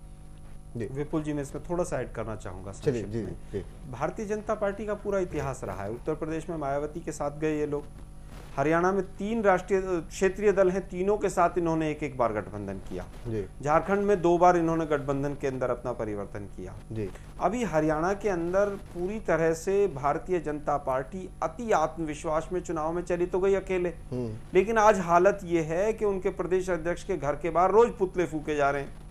विपुल जी, मैं इसमें थोड़ा सा ऐड करना चाहूंगा। चलिए जी, जी। भारतीय जनता पार्टी का पूरा इतिहास रहा है। उत्तर प्रदेश में मायावती के साथ गए ये लोग, हरियाणा में तीन राष्ट्रीय क्षेत्रीय दल हैं, तीनों के साथ इन्होंने एक एक बार गठबंधन किया। झारखंड में दो बार इन्होंने गठबंधन के अंदर अपना परिवर्तन किया। जी। अभी हरियाणा के अंदर पूरी तरह से भारतीय जनता पार्टी अति आत्मविश्वास में चुनाव में चली तो गई अकेले, लेकिन आज हालत ये है कि उनके प्रदेश अध्यक्ष के घर के बाहर रोज पुतले फूके जा रहे हैं।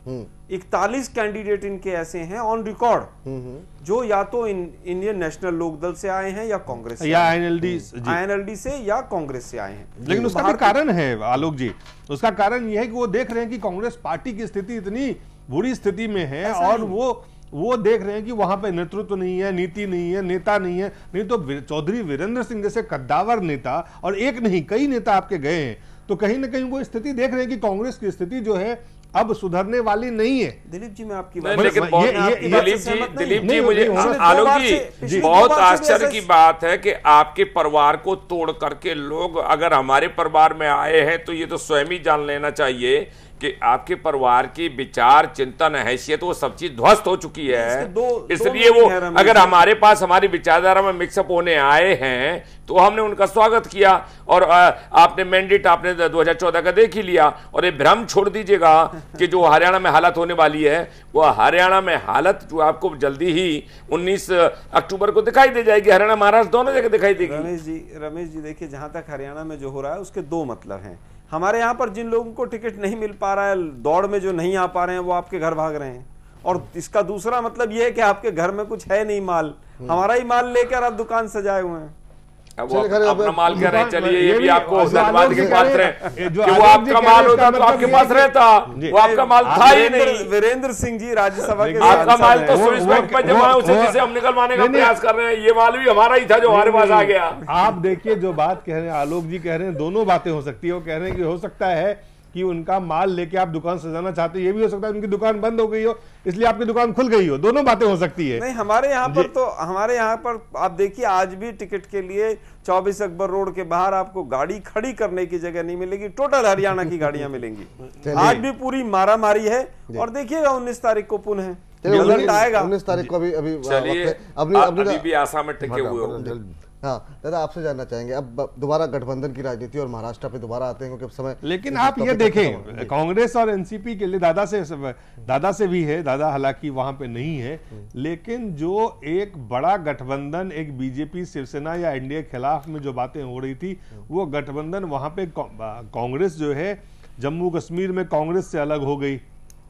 इकतालीस कैंडिडेट इनके ऐसे हैं ऑन रिकॉर्ड जो या तो इन, इंडियन नेशनल लोकदल से आए हैं या कांग्रेस से, या आईएनएलडी आईएनएलडी से या कांग्रेस से आए हैं। लेकिन उसका भी कारण है आलोक जी, उसका कारण यह है कि वो देख रहे हैं कि कांग्रेस पार्टी की स्थिति इतनी बुरी स्थिति में है और वो वो देख रहे हैं कि वहां पे नेतृत्व नहीं है, नीति नहीं है, नेता नहीं है। नहीं तो चौधरी वीरेंद्र सिंह जैसे कद्दावर नेता, और एक नहीं कई नेता आपके गए हैं, तो कहीं ना कहीं वो स्थिति देख रहे हैं कि कांग्रेस की स्थिति जो है अब सुधरने वाली नहीं है। दिलीप जी मैं आपकी बात लेकिन दिलीप जी दिलीप जी मुझे आलोक जी बहुत आश्चर्य की बात है कि आपके परिवार को तोड़ करके लोग अगर हमारे परिवार में आए हैं तो ये तो स्वयं ही जान लेना चाहिए कि आपके परिवार की विचार चिंतन हैसियत वो सब चीज ध्वस्त हो चुकी है। इसलिए वो अगर हमारे पास हमारी विचारधारा में मिक्सअप होने आए हैं तो हमने उनका स्वागत किया और आपने मैंडेट आपने दो हज़ार चौदह का देख ही लिया। और ये भ्रम छोड़ दीजिएगा कि जो हरियाणा में हालत होने वाली है वो हरियाणा में हालत जो आपको जल्दी ही उन्नीस अक्टूबर को दिखाई दे जाएगी। हरियाणा महाराष्ट्र दोनों जगह दिखाई देगी। रमेश जी रमेश जी देखिए, जहां तक हरियाणा में जो हो रहा है उसके दो मतलब हैं। हमारे यहाँ पर जिन लोगों को टिकट नहीं मिल पा रहा है, दौड़ में जो नहीं आ पा रहे हैं, वो आपके घर भाग रहे हैं। और इसका दूसरा मतलब ये है कि आपके घर में कुछ है नहीं माल, हमारा ही माल लेकर आप दुकान सजाए हुए हैं। अब वो अपना माल कह रहे हैं, चलिए ये भी आपको धन्यवाद के पात्र है कि वो आपका माल होता तो आपके पास रहता, वो आपका माल था ही नहीं। वीरेंद्र सिंह जी राज्यसभा के आपका माल तो स्विस बैंक में जमा है, उसे जिसे हम निकलवाने का प्रयास कर रहे हैं, ये माल भी हमारा ही था जो हमारे पास आ गया। आप देखिए जो बात कह रहे हैं आलोक जी कह रहे हैं, दोनों बातें हो सकती है। वो कह रहे हैं कि हो सकता है कि उनका माल लेके आप दुकान सजाना चाहते हैं, ये भी हो सकता है उनकी दुकान बंद हो गई हो इसलिए आपकी दुकान खुल गई हो, दोनों बातें हो सकती है। नहीं हमारे यहाँ पर तो हमारे यहाँ पर आप देखिए आज भी टिकट के लिए चौबीस अकबर रोड के बाहर आपको गाड़ी खड़ी करने की जगह नहीं मिलेगी, टोटल हरियाणा की गाड़ियां मिलेंगी। आज भी पूरी मारा मारी है और देखिएगा उन्नीस तारीख को पुनः रिजल्ट आएगा। उन्नीस तारीख को अभी अभी अभी अभी भी आसाम में टिके हुए हो। हाँ दादा आपसे जानना चाहेंगे, अब दोबारा गठबंधन की राजनीति और महाराष्ट्र पे दोबारा आते हैं क्योंकि समय। लेकिन आप ये देखें कांग्रेस और एनसीपी के लिए दादा से दादा से भी है, दादा हालांकि वहां पे नहीं है, लेकिन जो एक बड़ा गठबंधन एक बीजेपी शिवसेना या एनडीए के खिलाफ में जो बातें हो रही थी वो गठबंधन वहां पे कांग्रेस जो है जम्मू कश्मीर में कांग्रेस से अलग हो गई,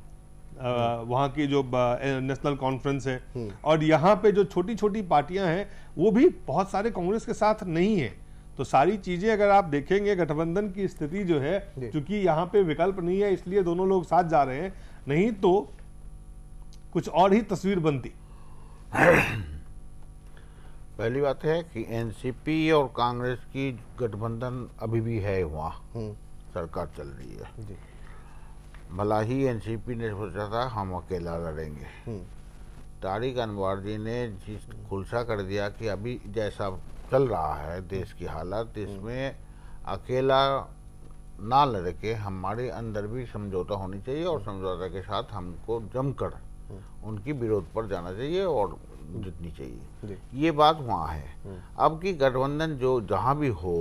वहां की जो नेशनल कॉन्फ्रेंस है, और यहाँ पे जो छोटी छोटी पार्टियां हैं वो भी बहुत सारे कांग्रेस के साथ नहीं है। तो सारी चीजें अगर आप देखेंगे गठबंधन की स्थिति जो है, क्योंकि यहाँ पे विकल्प नहीं है इसलिए दोनों लोग साथ जा रहे हैं, नहीं तो कुछ और ही तस्वीर बनती। पहली बात है कि एनसीपी और कांग्रेस की गठबंधन अभी भी है, वहाँ सरकार चल रही है। भला ही एनसीपी ने सोचा था हम अकेला लड़ेंगे, तारिक अनवर जी ने जिस खुलासा कर दिया कि अभी जैसा चल रहा है देश की हालत, इसमें अकेला ना लड़के हमारे अंदर भी समझौता होनी चाहिए और समझौता के साथ हमको जमकर उनकी विरोध पर जाना चाहिए और जीतनी चाहिए। ये बात वहाँ है। अब की गठबंधन जो जहाँ भी हो,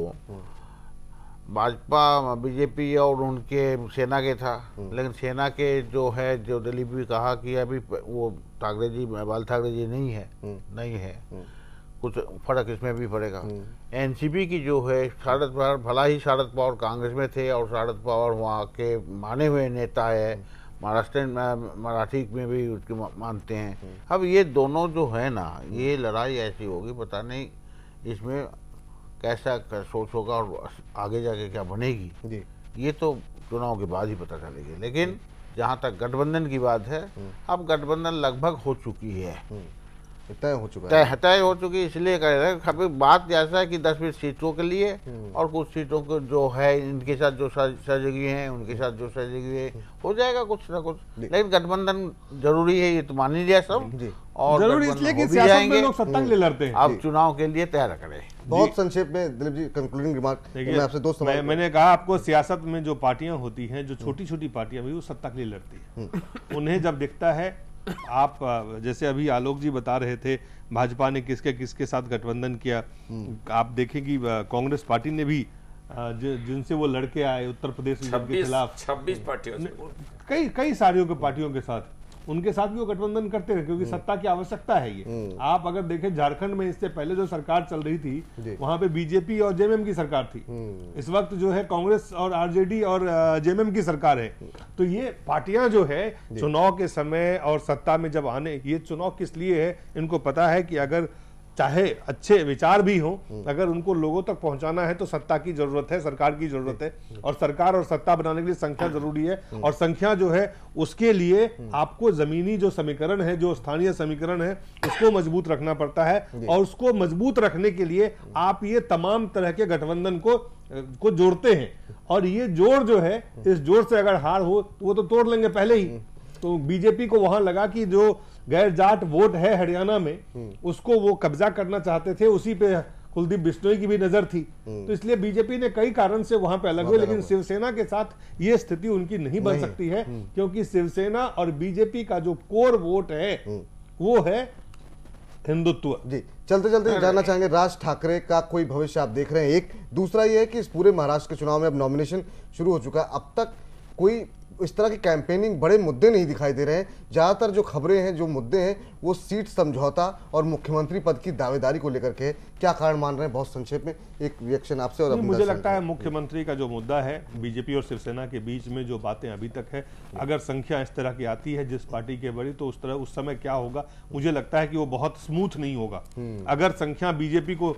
भाजपा बीजेपी और उनके सेना के था, लेकिन सेना के जो है जो दिलीप भी कहा कि अभी वो ठाकरे जी बाल ठाकरे जी नहीं है नहीं है कुछ फर्क इसमें भी पड़ेगा। एनसीपी की जो है शरद पवार, भला ही शरद पवार कांग्रेस में थे और शरद पवार वहाँ के माने हुए नेता है, महाराष्ट्र मराठी में भी उसके मानते हैं। अब ये दोनों जो है ना, ये लड़ाई ऐसी होगी पता नहीं इसमें कैसा सोच होगा और आगे जाके क्या बनेगी, ये तो चुनाव के बाद ही पता चलेगी। लेकिन जहाँ तक गठबंधन की बात है, अब गठबंधन लगभग हो चुकी है, तय हो चुका तय है तय हो चुकी, इसलिए कह रहे हैं बात ऐसा है कि दस बीस सीटों के लिए और कुछ सीटों को जो है इनके साथ जो सजेगी हैं उनके साथ जो सजेगी है हो जाएगा कुछ ना कुछ। लेकिन गठबंधन जरूरी है, ये तो मान ही लिया सब, और जरूरी इसलिए कि सियासत में लोग सत्ता के लिए लड़ते हैं। अब चुनाव के लिए तैयार करें। बहुत संक्षेप में दिलीप जी कंक्लूडिंग रिमार्क मैं आपसे दो सवाल। मैंने कहा आपको सियासत में जो पार्टियां होती हैं, जो छोटी छोटी पार्टियां भी वो सत्ता के लिए लड़ती हैं, उन्हें जब दिखता है, आप जैसे अभी आलोक जी बता रहे थे भाजपा ने किसके किसके साथ गठबंधन किया, आप देखें कि कांग्रेस पार्टी ने भी जिनसे वो लड़के आए उत्तर प्रदेश के खिलाफ छब्बीस पार्टियों कई कई सारियों के पार्टियों के साथ उनके साथ भी वो गठबंधन करते रहे, क्योंकि सत्ता की आवश्यकता है ये। आप अगर देखें झारखंड में इससे पहले जो सरकार चल रही थी वहां पे बीजेपी और जेएमएम की सरकार थी। इस वक्त जो है कांग्रेस और आरजेडी और जेएमएम की सरकार है। तो ये पार्टियां जो है चुनाव के समय और सत्ता में जब आने, ये चुनाव किस लिए है, इनको पता है कि अगर चाहे अच्छे विचार भी हों, अगर उनको लोगों तक पहुंचाना है तो सत्ता की जरूरत है, सरकार की जरूरत है, और सरकार और सत्ता बनाने के लिए संख्या जरूरी है। और संख्या जो है उसके लिए आपको जमीनी जो समीकरण है, जो स्थानीय समीकरण है, उसको मजबूत रखना पड़ता है। और उसको मजबूत रखने के लिए आप ये तमाम तरह के गठबंधन को को जोड़ते हैं। और ये जोड़ जो है, इस जोड़ से अगर हार हो तो वो तो तोड़ लेंगे पहले ही। तो बीजेपी को वहां लगा कि जो गैर जाट वोट है हरियाणा में, उसको वो कब्जा करना चाहते थे, उसी पे कुलदीप बिश्नोई की भी नजर थी। तो इसलिए बीजेपी ने कई कारण से वहां पे अलग हुए, लेकिन शिवसेना के साथ ये स्थिति उनकी नहीं बन सकती है, क्योंकि शिवसेना और बीजेपी का जो कोर वोट है वो है हिंदुत्व। जी, चलते चलते जानना चाहेंगे राज ठाकरे का कोई भविष्य आप देख रहे हैं? एक दूसरा ये है कि इस पूरे महाराष्ट्र के चुनाव में अब नॉमिनेशन शुरू हो चुका है, अब तक कोई इस तरह की कैंपेनिंग, बड़े मुद्दे नहीं दिखाई दे रहे हैं। ज्यादातर जो खबरें हैं, जो मुद्दे हैं, वो सीट समझौता और मुख्यमंत्री पद की दावेदारी को लेकर के। क्या कारण मान रहे हैं? बहुत संक्षेप में एक रिएक्शन आपसे। और मुझे लगता है मुख्यमंत्री का जो मुद्दा है, बीजेपी और शिवसेना के बीच में जो बातें अभी तक है, अगर संख्या इस तरह की आती है जिस पार्टी के बड़ी, तो उस तरह उस समय क्या होगा, मुझे लगता है कि वो बहुत स्मूथ नहीं होगा। अगर संख्या बीजेपी को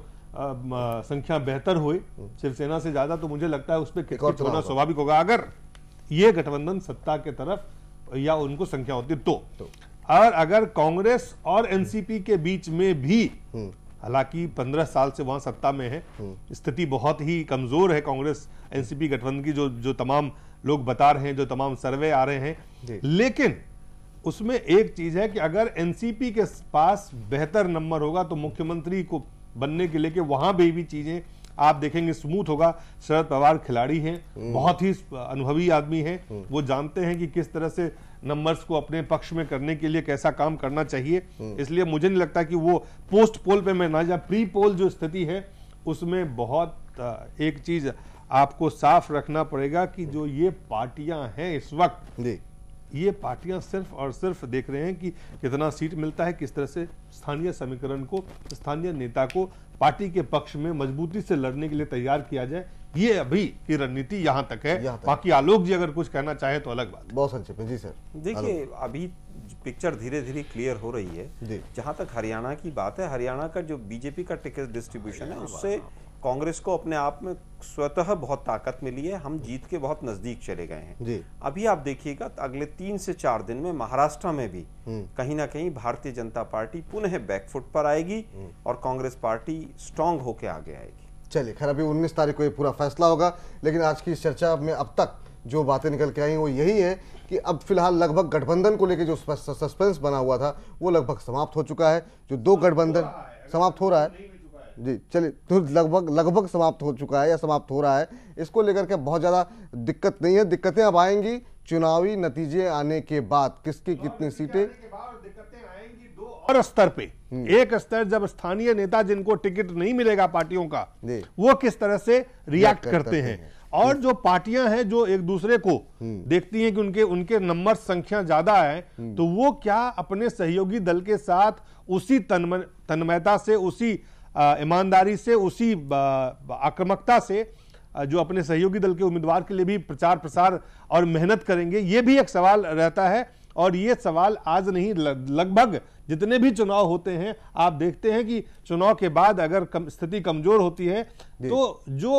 संख्या बेहतर हुई शिवसेना से ज्यादा, तो मुझे लगता है उस पर किचकिच होना स्वाभाविक होगा। अगर ये गठबंधन सत्ता के तरफ या उनको संख्या होती तो, तो। और अगर कांग्रेस और एनसीपी के बीच में भी, हालांकि पंद्रह साल से वहां सत्ता में है, स्थिति बहुत ही कमजोर है कांग्रेस एनसीपी गठबंधन की, जो जो तमाम लोग बता रहे हैं, जो तमाम सर्वे आ रहे हैं। लेकिन उसमें एक चीज है कि अगर एनसीपी के पास बेहतर नंबर होगा तो मुख्यमंत्री को बनने के लेके वहां भी भी चीजें आप देखेंगे स्मूथ होगा। शरद पवार खिलाड़ी हैं, बहुत ही अनुभवी आदमी हैं, वो जानते हैं कि किस तरह से नंबर्स को अपने पक्ष में करने के लिए कैसा काम करना चाहिए। इसलिए मुझे नहीं लगता कि वो पोस्ट पोल पे मैं ना जा, प्री पोल जो स्थिति है उसमें बहुत एक चीज आपको साफ रखना पड़ेगा कि जो ये पार्टियां हैं इस वक्त, ये पार्टियां सिर्फ और सिर्फ देख रहे हैं कि कितना सीट मिलता है, किस तरह से स्थानीय समीकरण को, स्थानीय नेता को पार्टी के पक्ष में मजबूती से लड़ने के लिए तैयार किया जाए। ये अभी की रणनीति यहां तक है। बाकी आलोक जी अगर कुछ कहना चाहे तो अलग बात। बहुत संक्षेप में। जी सर। देखिए, अभी पिक्चर धीरे धीरे क्लियर हो रही है। जहां तक हरियाणा की बात है, हरियाणा का जो बीजेपी का टिकट डिस्ट्रीब्यूशन है, उससे कांग्रेस को अपने आप में स्वतः बहुत ताकत मिली है। हम जीत के बहुत नजदीक चले गए हैं जी। अभी आप देखिएगा अगले तीन से चार दिन में महाराष्ट्र में भी कहीं ना कहीं भारतीय जनता पार्टी पुनः बैकफुट पर आएगी और कांग्रेस पार्टी स्ट्रांग होकर आगे आएगी। चलिए, खैर अभी उन्नीस तारीख को ये पूरा फैसला होगा, लेकिन आज की इस चर्चा में अब तक जो बातें निकल के आई वो यही है कि अब फिलहाल लगभग गठबंधन को लेकर जो सस्पेंस बना हुआ था वो लगभग समाप्त हो चुका है। जो दो गठबंधन समाप्त हो रहा है जी, चलिए, तो लगभग लगभग समाप्त हो चुका है या समाप्त हो रहा है, इसको लेकर के बहुत ज़्यादा दिक्कत नहीं है। दिक्कतें अब आएंगी चुनावी नतीजे आने के बाद, किसकी कितनी सीटें, दिक्कतें आएंगी दो और स्तर पे। एक स्तर जब स्थानीय नेता जिनको टिकट नहीं मिलेगा पार्टियों का, वो किस तरह से रिएक्ट करते हैं, और जो पार्टियां हैं जो एक दूसरे को देखती हैं कि उनके उनके नंबर संख्या ज्यादा है, तो वो क्या अपने सहयोगी दल के साथ उसी तन्मयता से, उसी ईमानदारी से, उसी आक्रामकता से जो अपने सहयोगी दल के उम्मीदवार के लिए भी प्रचार प्रसार और मेहनत करेंगे, ये भी एक सवाल रहता है। और ये सवाल आज नहीं, लगभग जितने भी चुनाव होते हैं आप देखते हैं कि चुनाव के बाद अगर कम, स्थिति कमजोर होती है तो जो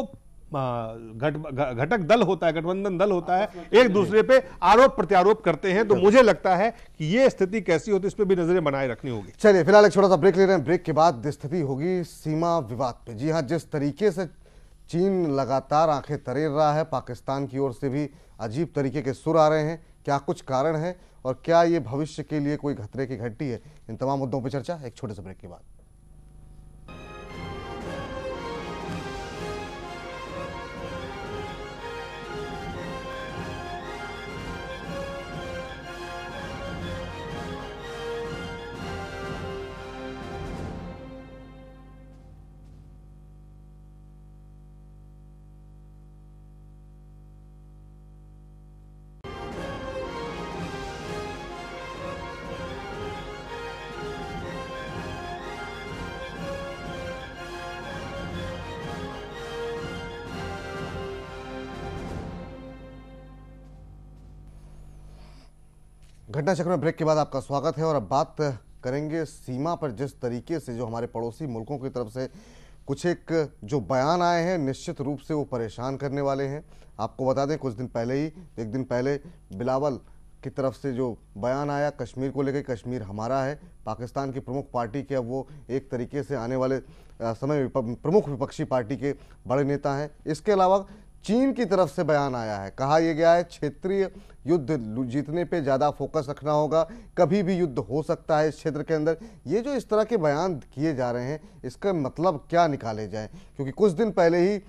घटक दल होता है, गठबंधन दल होता है, एक दूसरे पे आरोप प्रत्यारोप करते हैं। तो मुझे लगता है कि ये स्थिति कैसी होती है, इस पे भी नजरें बनाए रखनी होगी। चलिए, फिलहाल एक छोटा सा ब्रेक ले रहे हैं। ब्रेक के बाद स्थिति होगी सीमा विवाद पे। जी हाँ, जिस तरीके से चीन लगातार आंखें तरेर रहा है, पाकिस्तान की ओर से भी अजीब तरीके के सुर आ रहे हैं, क्या कुछ कारण है और क्या ये भविष्य के लिए कोई खतरे की घंटी है, इन तमाम मुद्दों पर चर्चा एक छोटे से ब्रेक के बाद। घटना चक्र में ब्रेक के बाद आपका स्वागत है और अब बात करेंगे सीमा पर जिस तरीके से जो हमारे पड़ोसी मुल्कों की तरफ से कुछ एक जो बयान आए हैं, निश्चित रूप से वो परेशान करने वाले हैं। आपको बता दें, कुछ दिन पहले ही एक दिन पहले बिलावल की तरफ से जो बयान आया कश्मीर को लेकर, कश्मीर हमारा है, पाकिस्तान की प्रमुख पार्टी के अब वो एक तरीके से आने वाले समय प्रमुख विपक्षी पार्टी के बड़े नेता हैं। इसके अलावा चीन की तरफ से बयान आया है, कहा यह गया है क्षेत्रीय युद्ध जीतने पे ज़्यादा फोकस रखना होगा, कभी भी युद्ध हो सकता है इस क्षेत्र के अंदर। ये जो इस तरह के बयान किए जा रहे हैं, इसका मतलब क्या निकाले जाए, क्योंकि कुछ दिन पहले ही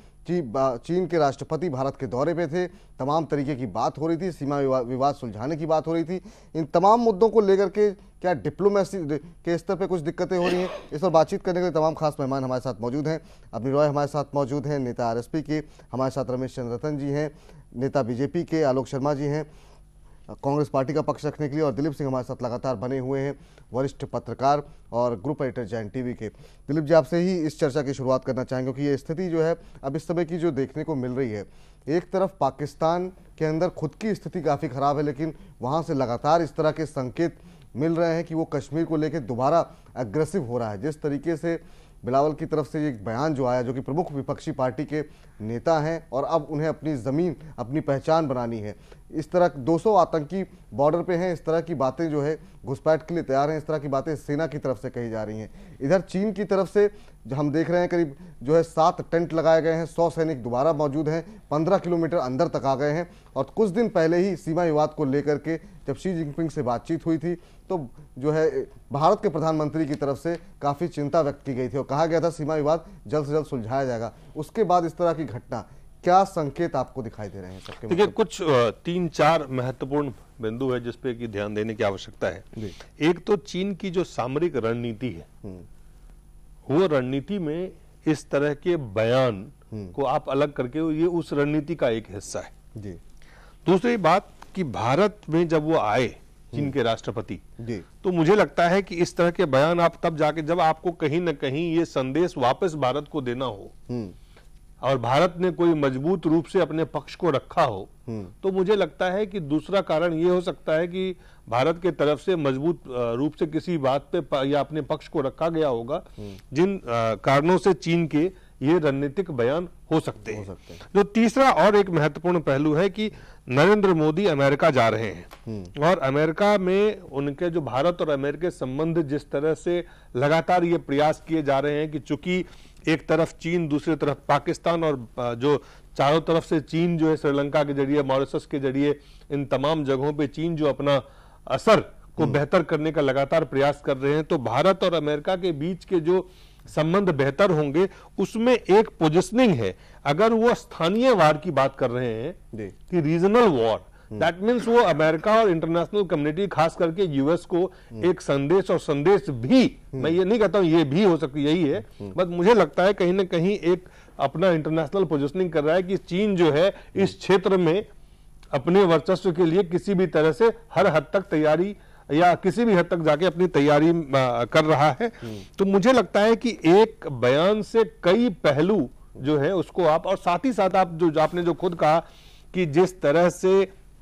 चीन के राष्ट्रपति भारत के दौरे पे थे, तमाम तरीके की बात हो रही थी, सीमा विवाद सुलझाने की बात हो रही थी। इन तमाम मुद्दों को लेकर के क्या डिप्लोमेसी के स्तर पे कुछ दिक्कतें हो रही हैं, इस पर बातचीत करने के लिए तमाम खास मेहमान हमारे साथ मौजूद हैं। अवनी रॉय हमारे साथ मौजूद हैं, नेता आरएसपी के, हमारे साथ रमेश चंद्र रतन जी हैं, नेता बीजेपी के, आलोक शर्मा जी हैं कांग्रेस पार्टी का पक्ष रखने के लिए, और दिलीप सिंह हमारे साथ लगातार बने हुए हैं, वरिष्ठ पत्रकार और ग्रुप एडिटर जैन टीवी के। दिलीप जी, आपसे ही इस चर्चा की शुरुआत करना चाहेंगे, क्योंकि ये स्थिति जो है अब इस समय की जो देखने को मिल रही है, एक तरफ पाकिस्तान के अंदर खुद की स्थिति काफ़ी ख़राब है, लेकिन वहाँ से लगातार इस तरह के संकेत मिल रहे हैं कि वो कश्मीर को लेकर दोबारा अग्रेसिव हो रहा है। जिस तरीके से बिलावल की तरफ से एक बयान जो आया, जो कि प्रमुख विपक्षी पार्टी के नेता हैं और अब उन्हें अपनी ज़मीन, अपनी पहचान बनानी है, इस तरह दो सौ आतंकी बॉर्डर पे हैं, इस तरह की बातें जो है घुसपैठ के लिए तैयार हैं, इस तरह की बातें सेना की तरफ से कही जा रही हैं। इधर चीन की तरफ से जो हम देख रहे हैं, करीब जो है सात टेंट लगाए गए हैं, सौ सैनिक दोबारा मौजूद हैं, पंद्रह किलोमीटर अंदर तक आ गए हैं। और कुछ दिन पहले ही सीमा विवाद को लेकर के जब शी जिनपिंग से बातचीत हुई थी, तो जो है भारत के प्रधानमंत्री की तरफ से काफ़ी चिंता व्यक्त की गई थी और कहा गया था सीमा विवाद जल्द से जल्द सुलझाया जाएगा। उसके बाद इस तरह की घटना, क्या संकेत आपको दिखाई दे रहे हैं सबके? देखिए, कुछ तीन चार महत्वपूर्ण बिंदु है जिसपे कि ध्यान देने की आवश्यकता है। एक तो चीन की जो सामरिक रणनीति है, वो रणनीति में इस तरह के बयान को आप अलग करके, ये उस रणनीति का एक हिस्सा है जी। दूसरी बात कि भारत में जब वो आए चीन के राष्ट्रपति, तो मुझे लगता है कि इस तरह के बयान आप तब जाके, जब आपको कहीं ना कहीं ये संदेश वापस भारत को देना हो और भारत ने कोई मजबूत रूप से अपने पक्ष को रखा हो, तो मुझे लगता है कि दूसरा कारण ये हो सकता है कि भारत के तरफ से मजबूत रूप से किसी बात पे या अपने पक्ष को रखा गया होगा, जिन कारणों से चीन के ये रणनीतिक बयान हो सकते हैं। जो तीसरा और एक महत्वपूर्ण पहलू है कि नरेंद्र मोदी अमेरिका जा रहे हैं और अमेरिका में उनके जो भारत और अमेरिका संबंध जिस तरह से लगातार ये प्रयास किए जा रहे हैं कि चूंकि एक तरफ चीन, दूसरी तरफ पाकिस्तान, और जो चारों तरफ से चीन जो है श्रीलंका के जरिए, मॉरिशस के जरिए, इन तमाम जगहों पे चीन जो अपना असर को बेहतर करने का लगातार प्रयास कर रहे हैं, तो भारत और अमेरिका के बीच के जो संबंध बेहतर होंगे, उसमें एक पोजिशनिंग है। अगर वो स्थानीय वार की बात कर रहे हैं कि रीजनल वॉर, दैट मीन्स वो अमेरिका और इंटरनेशनल कम्युनिटी, खास करके यूएस को एक संदेश, और संदेश भी, मैं ये नहीं कहता हूं ये भी हो सकती, यही है, बट मुझे लगता है कहीं ना कहीं एक अपना इंटरनेशनल पोजिशनिंग कर रहा है कि चीन जो है इस क्षेत्र में अपने वर्चस्व के लिए किसी भी तरह से हर हद तक तैयारी या किसी भी हद तक जाके अपनी तैयारी कर रहा है। तो मुझे लगता है कि एक बयान से कई पहलू जो है उसको आप, और साथ ही साथ आप जो आपने जो खुद कहा कि जिस तरह से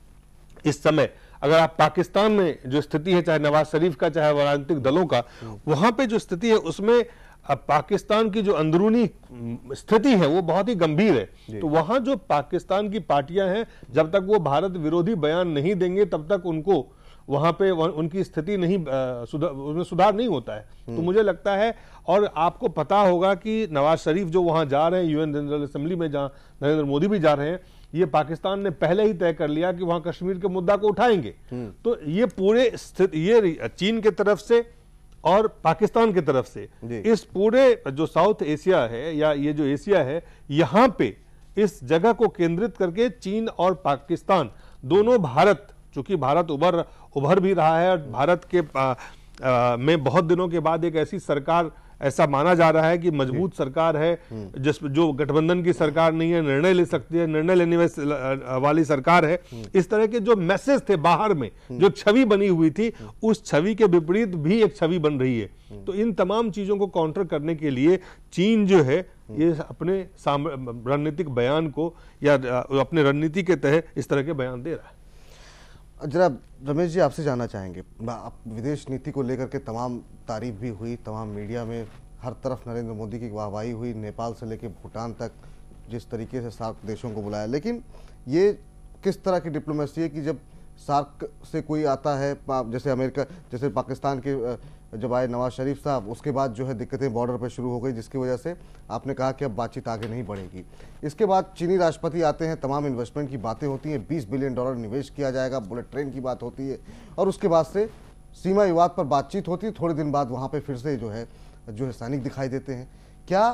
इस समय अगर आप पाकिस्तान में जो स्थिति है, चाहे नवाज शरीफ का, चाहे राजनीतिक दलों का, वहां पे जो स्थिति है उसमें अब पाकिस्तान की जो अंदरूनी स्थिति है वो बहुत ही गंभीर है। तो वहां जो पाकिस्तान की पार्टियां हैं, जब तक वो भारत विरोधी बयान नहीं देंगे तब तक उनको वहां पे उनकी स्थिति नहीं सुधार, उसमें सुधार नहीं होता है। तो मुझे लगता है, और आपको पता होगा कि नवाज शरीफ जो वहां जा रहे हैं यूएन जनरल असेंबली में, जहां नरेंद्र मोदी भी जा रहे हैं, ये पाकिस्तान ने पहले ही तय कर लिया कि वहां कश्मीर के मुद्दा को उठाएंगे। तो ये पूरे स्थिति, ये चीन के तरफ से और पाकिस्तान की तरफ से, इस पूरे जो साउथ एशिया है या ये जो एशिया है, यहाँ पे इस जगह को केंद्रित करके चीन और पाकिस्तान दोनों, भारत चूंकि भारत उभर उभर भी रहा है और भारत के आ, आ, में बहुत दिनों के बाद एक ऐसी सरकार, ऐसा माना जा रहा है कि मजबूत सरकार है, जिस जो गठबंधन की सरकार नहीं है, निर्णय ले सकती है, निर्णय लेने वाली सरकार है। इस तरह के जो मैसेज थे बाहर में, जो छवि बनी हुई थी, उस छवि के विपरीत भी एक छवि बन रही है। तो इन तमाम चीजों को काउंटर करने के लिए चीन जो है ये अपने रणनीतिक बयान को या अपने रणनीति के तहत इस तरह के बयान दे रहा है। जरा रमेश जी आपसे जानना चाहेंगे, आप विदेश नीति को लेकर के तमाम तारीफ भी हुई, तमाम मीडिया में हर तरफ नरेंद्र मोदी की वाहवाही हुई, नेपाल से लेकर भूटान तक जिस तरीके से सार्क देशों को बुलाया, लेकिन ये किस तरह की डिप्लोमेसी है कि जब सार्क से कोई आता है, जैसे अमेरिका, जैसे पाकिस्तान के जब आए नवाज शरीफ साहब, उसके बाद जो है दिक्कतें बॉर्डर पर शुरू हो गई, जिसकी वजह से आपने कहा कि अब बातचीत आगे नहीं बढ़ेगी। इसके बाद चीनी राष्ट्रपति आते हैं, तमाम इन्वेस्टमेंट की बातें होती हैं, बीस बिलियन डॉलर निवेश किया जाएगा, बुलेट ट्रेन की बात होती है, और उसके बाद से सीमा विवाद पर बातचीत होती है। थोड़े दिन बाद वहाँ पर फिर से जो है जो है सैनिक दिखाई देते हैं। क्या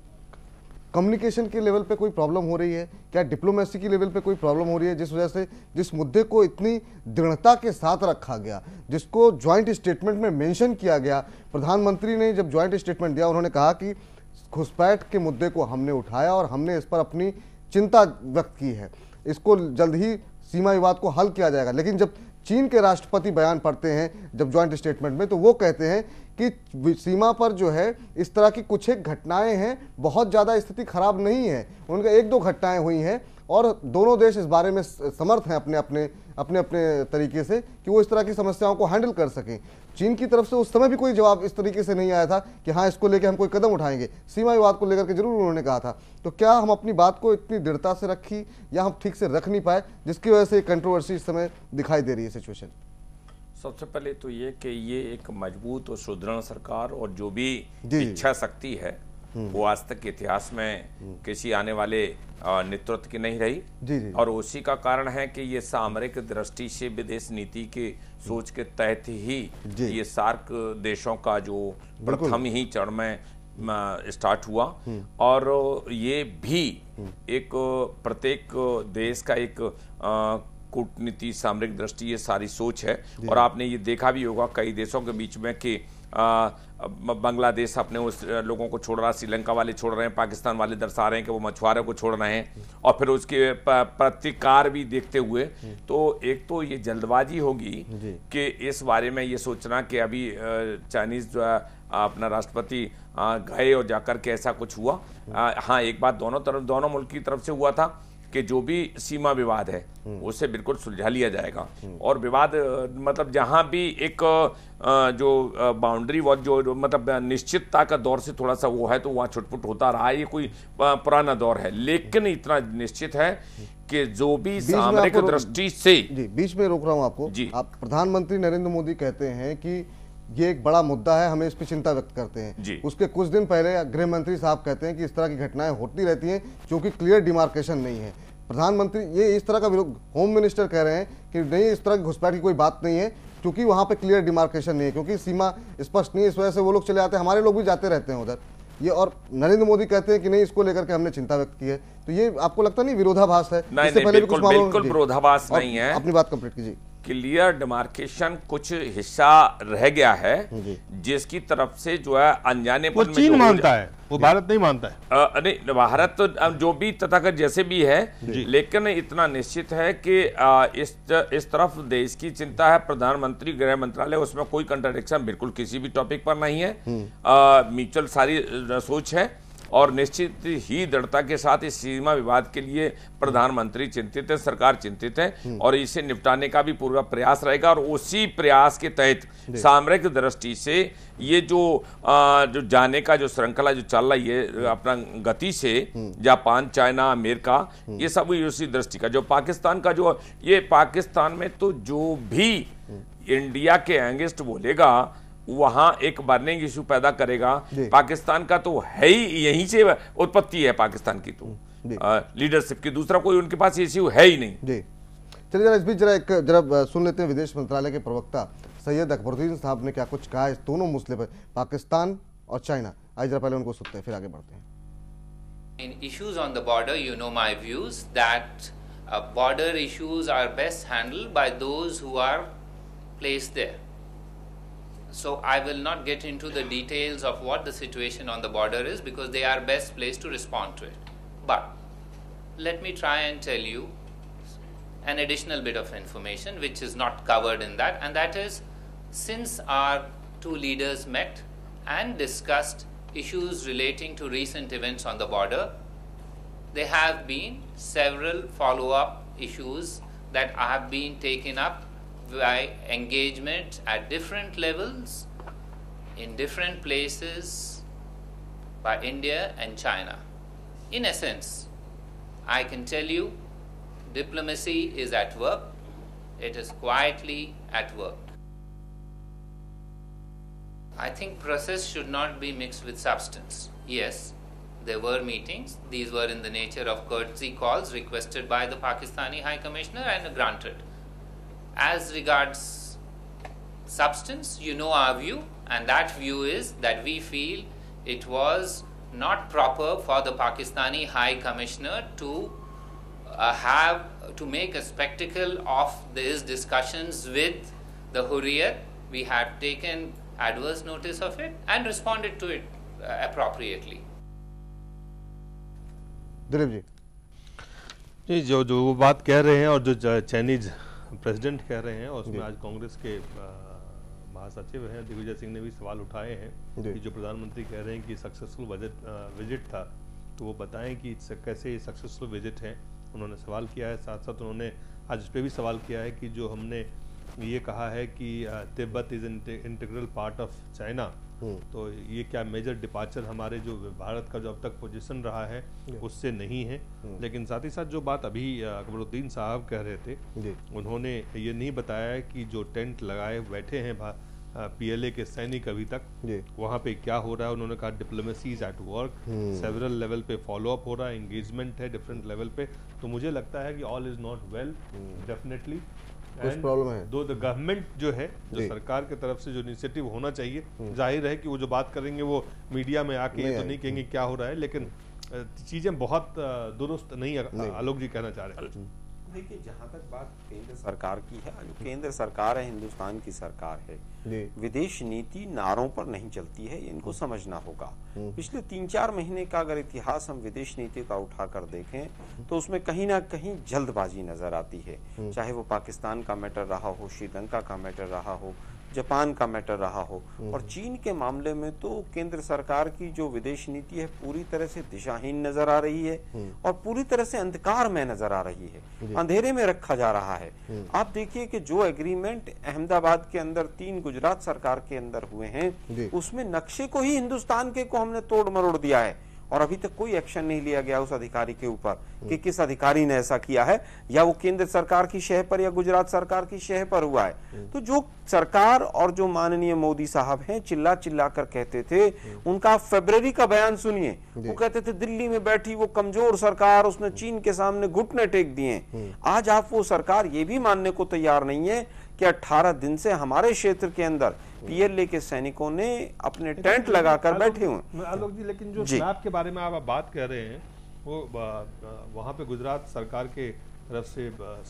कम्युनिकेशन के लेवल पे कोई प्रॉब्लम हो रही है? क्या डिप्लोमेसी की लेवल पे कोई प्रॉब्लम हो रही है, जिस वजह से जिस मुद्दे को इतनी दृढ़ता के साथ रखा गया, जिसको ज्वाइंट स्टेटमेंट में मेंशन किया गया, प्रधानमंत्री ने जब ज्वाइंट स्टेटमेंट दिया उन्होंने कहा कि घुसपैठ के मुद्दे को हमने उठाया और हमने इस पर अपनी चिंता व्यक्त की है, इसको जल्द ही सीमा विवाद को हल किया जाएगा। लेकिन जब चीन के राष्ट्रपति बयान पढ़ते हैं जब ज्वाइंट स्टेटमेंट में, तो वो कहते हैं कि सीमा पर जो है इस तरह की कुछ एक घटनाएं हैं, बहुत ज़्यादा स्थिति खराब नहीं है, उनका एक दो घटनाएं हुई हैं और दोनों देश इस बारे में समर्थ हैं अपने अपने अपने अपने तरीके से कि वो इस तरह की समस्याओं को हैंडल कर सकें। चीन की तरफ से उस समय भी कोई जवाब इस तरीके से नहीं आया था कि हाँ इसको लेकर हम कोई कदम उठाएंगे। सीमा विवाद को लेकर के जरूर उन्होंने कहा था। तो क्या हम अपनी बात को इतनी दृढ़ता से रखी या हम ठीक से रख नहीं पाए, जिसकी वजह से कंट्रोवर्सी इस समय दिखाई दे रही है सिचुएशन? सबसे पहले तो ये कि ये एक मजबूत और सुदृढ़ सरकार और जो भी इच्छा शक्ति है वो आज तक इतिहास में किसी आने वाले नेतृत्व की नहीं रही। जी जी। और उसी का कारण है कि ये सामरिक दृष्टि से विदेश नीति के सोच के तहत ही ये सार्क देशों का जो प्रथम ही चरण में स्टार्ट हुआ, और ये भी एक प्रत्येक देश का एक कूटनीति, सामरिक दृष्टि, ये सारी सोच है। और आपने ये देखा भी होगा कई देशों के बीच में कि बांग्लादेश अपने उस लोगों को छोड़ रहा, श्रीलंका वाले छोड़ रहे हैं, पाकिस्तान वाले दर्शा रहे हैं कि वो मछुआरों को छोड़ रहे हैं, और फिर उसके प्रतिकार भी देखते हुए तो एक तो ये जल्दबाजी होगी कि इस बारे में ये सोचना कि अभी चाइनीज जो है अपना राष्ट्रपति गए और जाकर के ऐसा कुछ हुआ। हाँ, एक बात दोनों तरफ दोनों मुल्क की तरफ से हुआ था कि जो भी सीमा विवाद है उसे बिल्कुल सुलझा लिया जाएगा, और विवाद मतलब जहां भी एक जो बाउंड्री वो जो मतलब निश्चितता का दौर से थोड़ा सा वो है तो वहां छुटपुट होता रहा है, ये कोई पुराना दौर है। लेकिन इतना निश्चित है कि जो भी सामरिक दृष्टि से, जी बीच में रोक रहा हूं आपको जी, आप प्रधानमंत्री नरेंद्र मोदी कहते हैं कि ये एक बड़ा मुद्दा है, हमें इस पर चिंता व्यक्त करते हैं। उसके कुछ दिन पहले गृह मंत्री साहब कहते हैं कि इस तरह की घटनाएं होती रहती हैं क्योंकि क्लियर डिमार्केशन नहीं है। प्रधानमंत्री ये इस तरह का विरोध, होम मिनिस्टर कह रहे हैं कि नहीं, इस तरह की घुसपैठ की कोई बात नहीं है क्योंकि वहां पे क्लियर डिमार्केशन नहीं है, क्योंकि सीमा स्पष्ट नहीं है, इस वजह से वो लोग चले आते हैं, हमारे लोग भी जाते रहते हैं उधर। ये और नरेंद्र मोदी कहते हैं कि नहीं, इसको लेकर के हमने चिंता व्यक्त की है। तो ये आपको लगता नहीं विरोधाभास है? नहीं, नहीं, पहले बिल्कुल, बिल्कुल विरोधाभास नहीं है। अपनी बात कंप्लीट कीजिए। क्लियर डिमार्केशन कुछ हिस्सा रह गया है जिसकी तरफ से जो है अनजाने वो चीन मानता है, वो भारत नहीं मानता है। आ, नहीं, भारत तो जो भी तथाकथित जैसे भी है, लेकिन इतना निश्चित है कि आ, इस इस तरफ देश की चिंता है, प्रधानमंत्री गृह मंत्रालय, उसमें कोई कंट्राडिक्शन बिल्कुल किसी भी टॉपिक पर नहीं है। म्यूचुअल सारी सोच है और निश्चित ही दृढ़ता के साथ इस सीमा विवाद के लिए प्रधानमंत्री चिंतित है, सरकार चिंतित है, और इसे निपटाने का भी पूरा प्रयास रहेगा। और उसी प्रयास के तहत सामरिक दृष्टि से ये जो आ, जो जाने का जो श्रृंखला जो चल रही है अपना गति से, जापान, चाइना, अमेरिका, ये सब उसी दृष्टि का जो पाकिस्तान का जो ये पाकिस्तान में तो जो भी इंडिया के एंगेस्ट बोलेगा वहां एक बर्निंग इशू पैदा करेगा। पाकिस्तान का तो है ही, यहीं से उत्पत्ति है पाकिस्तान की तो लीडरशिप की, दूसरा कोई उनके पास इश्यू है ही नहीं। जी चलिए जरा इस बीच जरा एक जरा सुन लेते हैं विदेश मंत्रालय के प्रवक्ता सैयद अकबरुद्दीन साहब ने क्या कुछ कहा इस दोनों मुस्लिम पर, पाकिस्तान और चाइना। आज जरा पहले उनको सुनते हैं फिर आगे बढ़ते हैं। In issues on the border, you know my views that uh, border issues are best handled by those who are placed there. So I will not get into the details of what the situation on the border is because they are best placed to respond to it. But let me try and tell you an additional bit of information which is not covered in that, and that is, since our two leaders met and discussed issues relating to recent events on the border, there have been several follow-up issues that have been taken up by engagement at different levels, in different places by India and China. In essence, I can tell you, diplomacy is at work. It is quietly at work. I think process should not be mixed with substance. Yes, there were meetings. These were in the nature of courtesy calls requested by the Pakistani High Commissioner and granted. As regards substance, you know our view, and that view is that we feel it was not proper for the Pakistani High Commissioner to uh, have to make a spectacle of these discussions with the Hurriyat. We have taken adverse notice of it and responded to it uh, appropriately. Dilip ji जी जो जो वो बात कह रहे हैं और जो Chinese president कह रहे हैं, और उसमें आज कांग्रेस के महासचिव हैं दिग्विजय सिंह ने भी सवाल उठाए हैं कि जो प्रधानमंत्री कह रहे हैं कि सक्सेसफुल बजट विजिट था, तो वो बताएं कि कैसे सक्सेसफुल विजिट है। उन्होंने सवाल किया है, साथ साथ उन्होंने आज उस पर भी सवाल किया है कि जो हमने ये कहा है कि Tibet is integral part of China, तो ये क्या मेजर डिपार्चर हमारे जो भारत का जो अब तक पोजीशन रहा है उससे नहीं है। लेकिन साथ ही साथ जो बात अभी अकबरुद्दीन साहब कह रहे थे, उन्होंने ये नहीं बताया कि जो टेंट लगाए बैठे हैं पीएलए के सैनिक अभी तक, वहाँ पे क्या हो रहा है। उन्होंने कहा diplomacy is at work, several level पे फॉलो अप हो रहा है, एंगेजमेंट है डिफरेंट लेवल पे। तो मुझे लगता है कि all is not well, definitely कुछ प्रॉब्लम है। दो द गवर्नमेंट जो है, जो सरकार की तरफ से जो इनिशिएटिव होना चाहिए, जाहिर है कि वो जो बात करेंगे वो मीडिया में आके ये तो नहीं कहेंगे क्या हो रहा है, लेकिन चीजें बहुत दुरुस्त नहीं, आलोक जी कहना चाह रहे हैं। देखिए, जहाँ तक बात केंद्र सरकार की है, जो केंद्र सरकार है हिंदुस्तान की सरकार है, विदेश नीति नारों पर नहीं चलती है, इनको समझना होगा। पिछले तीन चार महीने का अगर इतिहास हम विदेश नीति का उठाकर देखें तो उसमें कहीं ना कहीं जल्दबाजी नजर आती है, चाहे वो पाकिस्तान का मैटर रहा हो, श्रीलंका का मैटर रहा हो, जापान का मैटर रहा हो, और चीन के मामले में तो केंद्र सरकार की जो विदेश नीति है पूरी तरह से दिशाहीन नजर आ रही है और पूरी तरह से अंधकार में नजर आ रही है, अंधेरे में रखा जा रहा है। आप देखिए कि जो एग्रीमेंट अहमदाबाद के अंदर तीन गुजरात सरकार के अंदर हुए हैं, उसमें नक्शे को ही हिंदुस्तान के को हमने तोड़ मरोड़ दिया है, और अभी तक कोई एक्शन नहीं लिया गया उस अधिकारी के ऊपर कि किस अधिकारी ने ऐसा किया है, या वो केंद्र सरकार की शह पर या गुजरात सरकार की शह पर हुआ है। तो जो सरकार और जो माननीय मोदी साहब हैं चिल्ला चिल्ला कर कहते थे, उनका फरवरी का बयान सुनिए, वो कहते थे दिल्ली में बैठी वो कमजोर सरकार, उसने चीन के सामने घुटने टेक दिए। आज आप वो सरकार ये भी मानने को तैयार नहीं है कि अठारह दिन से हमारे क्षेत्र के अंदर पीएलए के सैनिकों ने अपने टेंट लगाकर बैठे हुए। आलोक जी, लेकिन जो मैप के बारे में आप बात कर रहे हैं, वो वहाँ पे गुजरात सरकार के तरफ से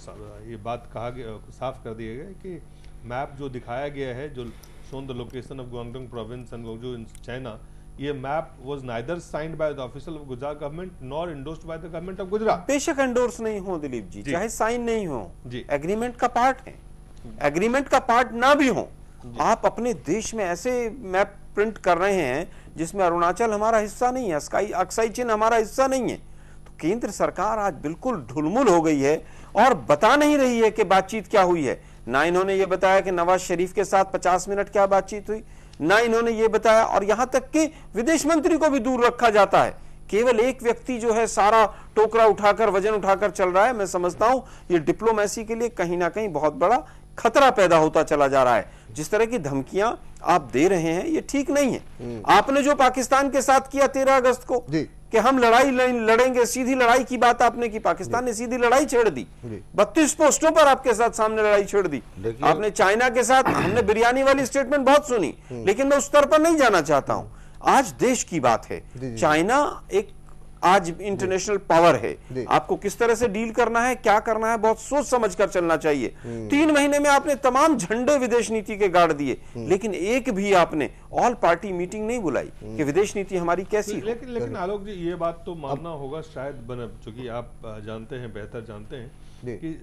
ये बात कहा गया, साफ कर दिया गया कि मैप जो दिखाया गया है, जो shown the location of Guangdong province and Guangzhou in China, ये map was neither signed by the official of Gujarat government nor endorsed by the government of Gujarat. बेशक एंडोर्स नहीं हो दिलीप जी, चाहे साइन नहीं हो, एग्रीमेंट का पार्ट है, एग्रीमेंट का पार्ट ना भी हो, आप अपने देश में ऐसे मैप प्रिंट कर रहे हैं जिसमें अरुणाचल हमारा हिस्सा नहीं है, अक्साई चीन हमारा हिस्सा नहीं है। तो केंद्र सरकार आज बिल्कुल ढुलमुल हो गई है और बता नहीं रही है कि बातचीत क्या हुई है। ना इन्होंने ये बताया कि नवाज शरीफ के साथ पचास मिनट क्या बातचीत हुई, ना इन्होंने ये बताया, और यहां तक कि विदेश मंत्री को भी दूर रखा जाता है। केवल एक व्यक्ति जो है सारा टोकरा उठाकर, वजन उठाकर चल रहा है। मैं समझता हूं ये डिप्लोमेसी के लिए कहीं ना कहीं बहुत बड़ा खतरा पैदा होता चला जा रहा है। जिस तरह की धमकियां आप दे रहे हैं ये ठीक नहीं है। आपने जो पाकिस्तान के साथ किया तेरह अगस्त को कि हम लड़ाई लड़ेंगे, सीधी लड़ाई की बात आपने की, पाकिस्तान ने सीधी लड़ाई छेड़ दी, बत्तीस पोस्टों पर आपके साथ सामने लड़ाई छेड़ दी। आपने चाइना के साथ, हमने बिरयानी वाली स्टेटमेंट बहुत सुनी, लेकिन मैं उस स्तर पर नहीं जाना चाहता हूं। आज देश की बात है, चाइना एक आज इंटरनेशनल पावर है, आपको किस तरह से डील करना है, क्या करना है, बहुत सोच समझ कर चलना चाहिए। तीन महीने में आपने तमाम झंडे विदेश नीति के गाड़ दिए, लेकिन एक भी आपने ऑल पार्टी मीटिंग नहीं बुलाई कि विदेश नीति हमारी कैसी हो। लेकिन लेकिन आलोक जी, ये बात तो मानना होगा शायद, बन चूंकि आप जानते हैं, बेहतर जानते हैं कि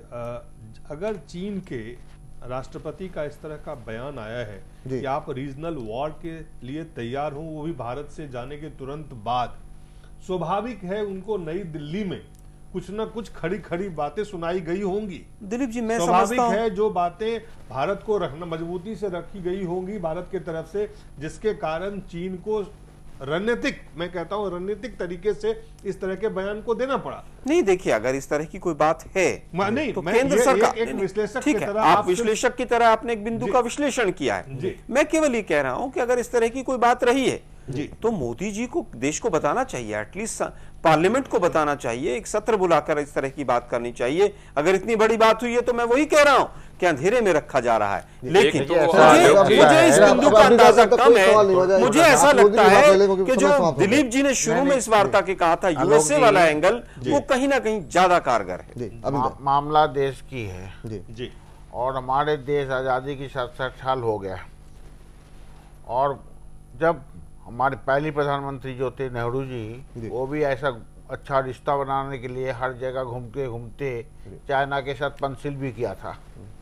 अगर चीन के राष्ट्रपति का इस तरह का बयान आया है कि आप रीजनल वॉर के लिए तैयार हो, वो भी भारत से जाने के तुरंत बाद, स्वाभाविक है उनको नई दिल्ली में कुछ ना कुछ खड़ी खड़ी बातें सुनाई गई होंगी। दिलीप जी, मैं स्वाभाविक समझता हूं है जो बातें भारत को रखना मजबूती से रखी गई होंगी भारत की तरफ से, जिसके कारण चीन को रणनीतिक, मैं कहता हूं रणनीतिक तरीके से इस तरह के बयान को देना पड़ा। नहीं, देखिए, अगर इस तरह की कोई बात है नहीं, तो मैं केंद्र ये, सरकार, एक, एक विश्लेषक ठीक की है, तरह आप आपसे- विश्लेषक की तरह आपने एक बिंदु का विश्लेषण किया है। मैं केवल ये कह रहा हूं कि अगर इस तरह की कोई बात रही है जी, तो मोदी जी को देश को बताना चाहिए, एटलीस्ट पार्लियामेंट को बताना चाहिए, एक सत्र बुलाकर इस तरह की बात करनी चाहिए। अगर इतनी बड़ी बात हुई है तो मैं वही कह रहा हूं कि अंधेरे में रखा जा रहा है। लेकिन तो मुझे आलोक जी- मुझे इस बिंदु का अंदाजा कम है। मुझे ऐसा लगता है कि जो दिलीप जी ने शुरू में इस वार्ता के कहा था, यूएसए वाला एंगल, वो कहीं ना कहीं ज्यादा कारगर है। मा, मामला देश की है जी जी, और हमारे देश आज़ादी की साठ साठ साल हो गया। और जब हमारे पहली प्रधानमंत्री जो थे नेहरू जी, जी। वो भी ऐसा अच्छा रिश्ता बनाने के लिए हर जगह घूमते घूमते चाइना के साथ पेंसिल भी किया था,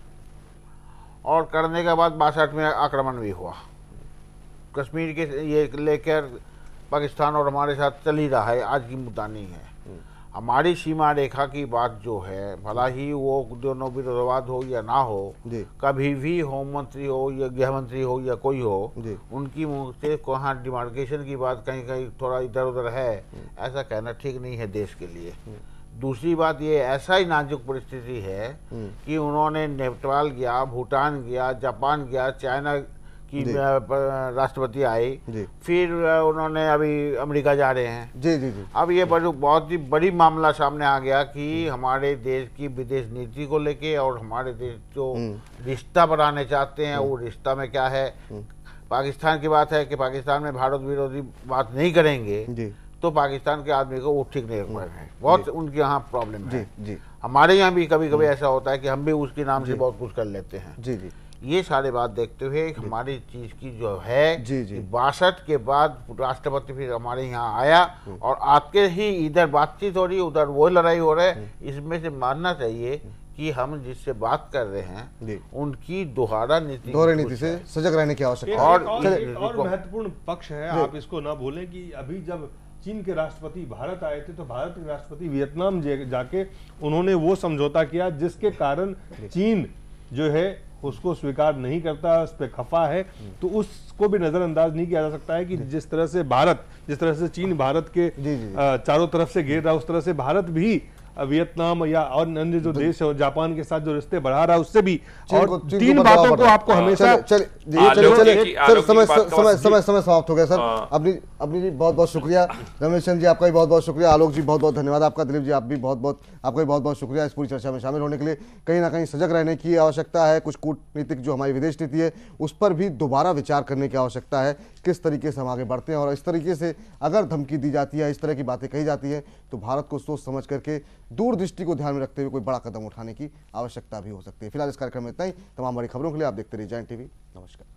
और करने के बाद बासठ में आक्रमण भी हुआ। कश्मीर के ये लेकर पाकिस्तान और हमारे साथ चल ही रहा है, आज की मुद्दा नहीं है। हमारी सीमा रेखा की बात जो है, भला ही वो दोनों विरोधाभास हो या ना हो, जी। कभी भी होम मंत्री हो या गृह मंत्री हो या कोई हो, जी। उनकी मुंह से कहाँ डिमार्केशन की बात कहीं कहीं थोड़ा इधर उधर है, ऐसा कहना ठीक नहीं है देश के लिए। दूसरी बात, ये ऐसा ही नाजुक परिस्थिति है कि उन्होंने नेपाल गया, भूटान गया, जापान गया, चाइना की राष्ट्रपति आई, फिर उन्होंने अभी अमेरिका जा रहे हैं। जी जी जी अब ये बड़ी बहुत ही बड़ी मामला सामने आ गया कि हमारे देश की विदेश नीति को लेके और हमारे देश जो रिश्ता बनाने चाहते हैं, वो रिश्ता में क्या है। पाकिस्तान की बात है कि पाकिस्तान में भारत विरोधी बात नहीं करेंगे जी तो पाकिस्तान के आदमी को वो ठीक नहीं रख है, बहुत उनके यहाँ प्रॉब्लम है। जी हमारे यहाँ भी कभी कभी ऐसा होता है कि हम भी उसके नाम से बहुत कुछ कर लेते हैं। जी जी ये सारे बात देखते हुए हमारी चीज की जो है, जी, जी। बासठ के बाद राष्ट्रपति फिर हमारे यहाँ आया और आके ही इधर बातचीत हो रही, उधर वो लड़ाई हो रहा है। इसमें से मानना चाहिए कि हम जिससे बात कर रहे हैं उनकी दोहरा नीति दोहरे नीति से सजग रहने की आवश्यकता एक, है। और, और और, एक और महत्वपूर्ण पक्ष है, आप इसको ना भूलें कि अभी जब चीन के राष्ट्रपति भारत आए थे तो भारत के राष्ट्रपति वियतनाम जाके उन्होंने वो समझौता किया जिसके कारण चीन जो है उसको स्वीकार नहीं करता, उस पर खफा है। तो उसको भी नजरअंदाज नहीं किया जा सकता है कि जिस तरह से भारत, जिस तरह से चीन भारत के चारों तरफ से घेर रहा है, उस तरह से भारत भी वियतनाम या और अन्य जो देश है, जापान के साथ जो रिश्ते बढ़ा रहा है, उससे भी। और तीन बातों को आपको हमेशा समय समय समय समाप्त हो गया सर। अपनी अपनी जी बहुत बहुत शुक्रिया। रमेश चंद्र जी आपका भी बहुत बहुत शुक्रिया। आलोक जी बहुत बहुत धन्यवाद आपका। दिलीप जी आप भी बहुत बहुत आपका भी बहुत बहुत शुक्रिया इस पूरी चर्चा में शामिल होने के लिए। कहीं ना कहीं सजग रहने की आवश्यकता है। कुछ कूटनीतिक जो हमारी विदेश नीति है उस पर भी दोबारा विचार करने की आवश्यकता है, किस तरीके से हम आगे बढ़ते हैं। और इस तरीके से अगर धमकी दी जाती है, इस तरह की बातें कही जाती है, तो भारत को सोच समझ करके दूरदृष्टि को ध्यान में रखते हुए कोई बड़ा कदम उठाने की आवश्यकता भी हो सकती है। फिलहाल इस कार्यक्रम में इतना ही। तमाम बड़ी खबरों के लिए आप देखते रहिए जैन टीवी। नमस्कार।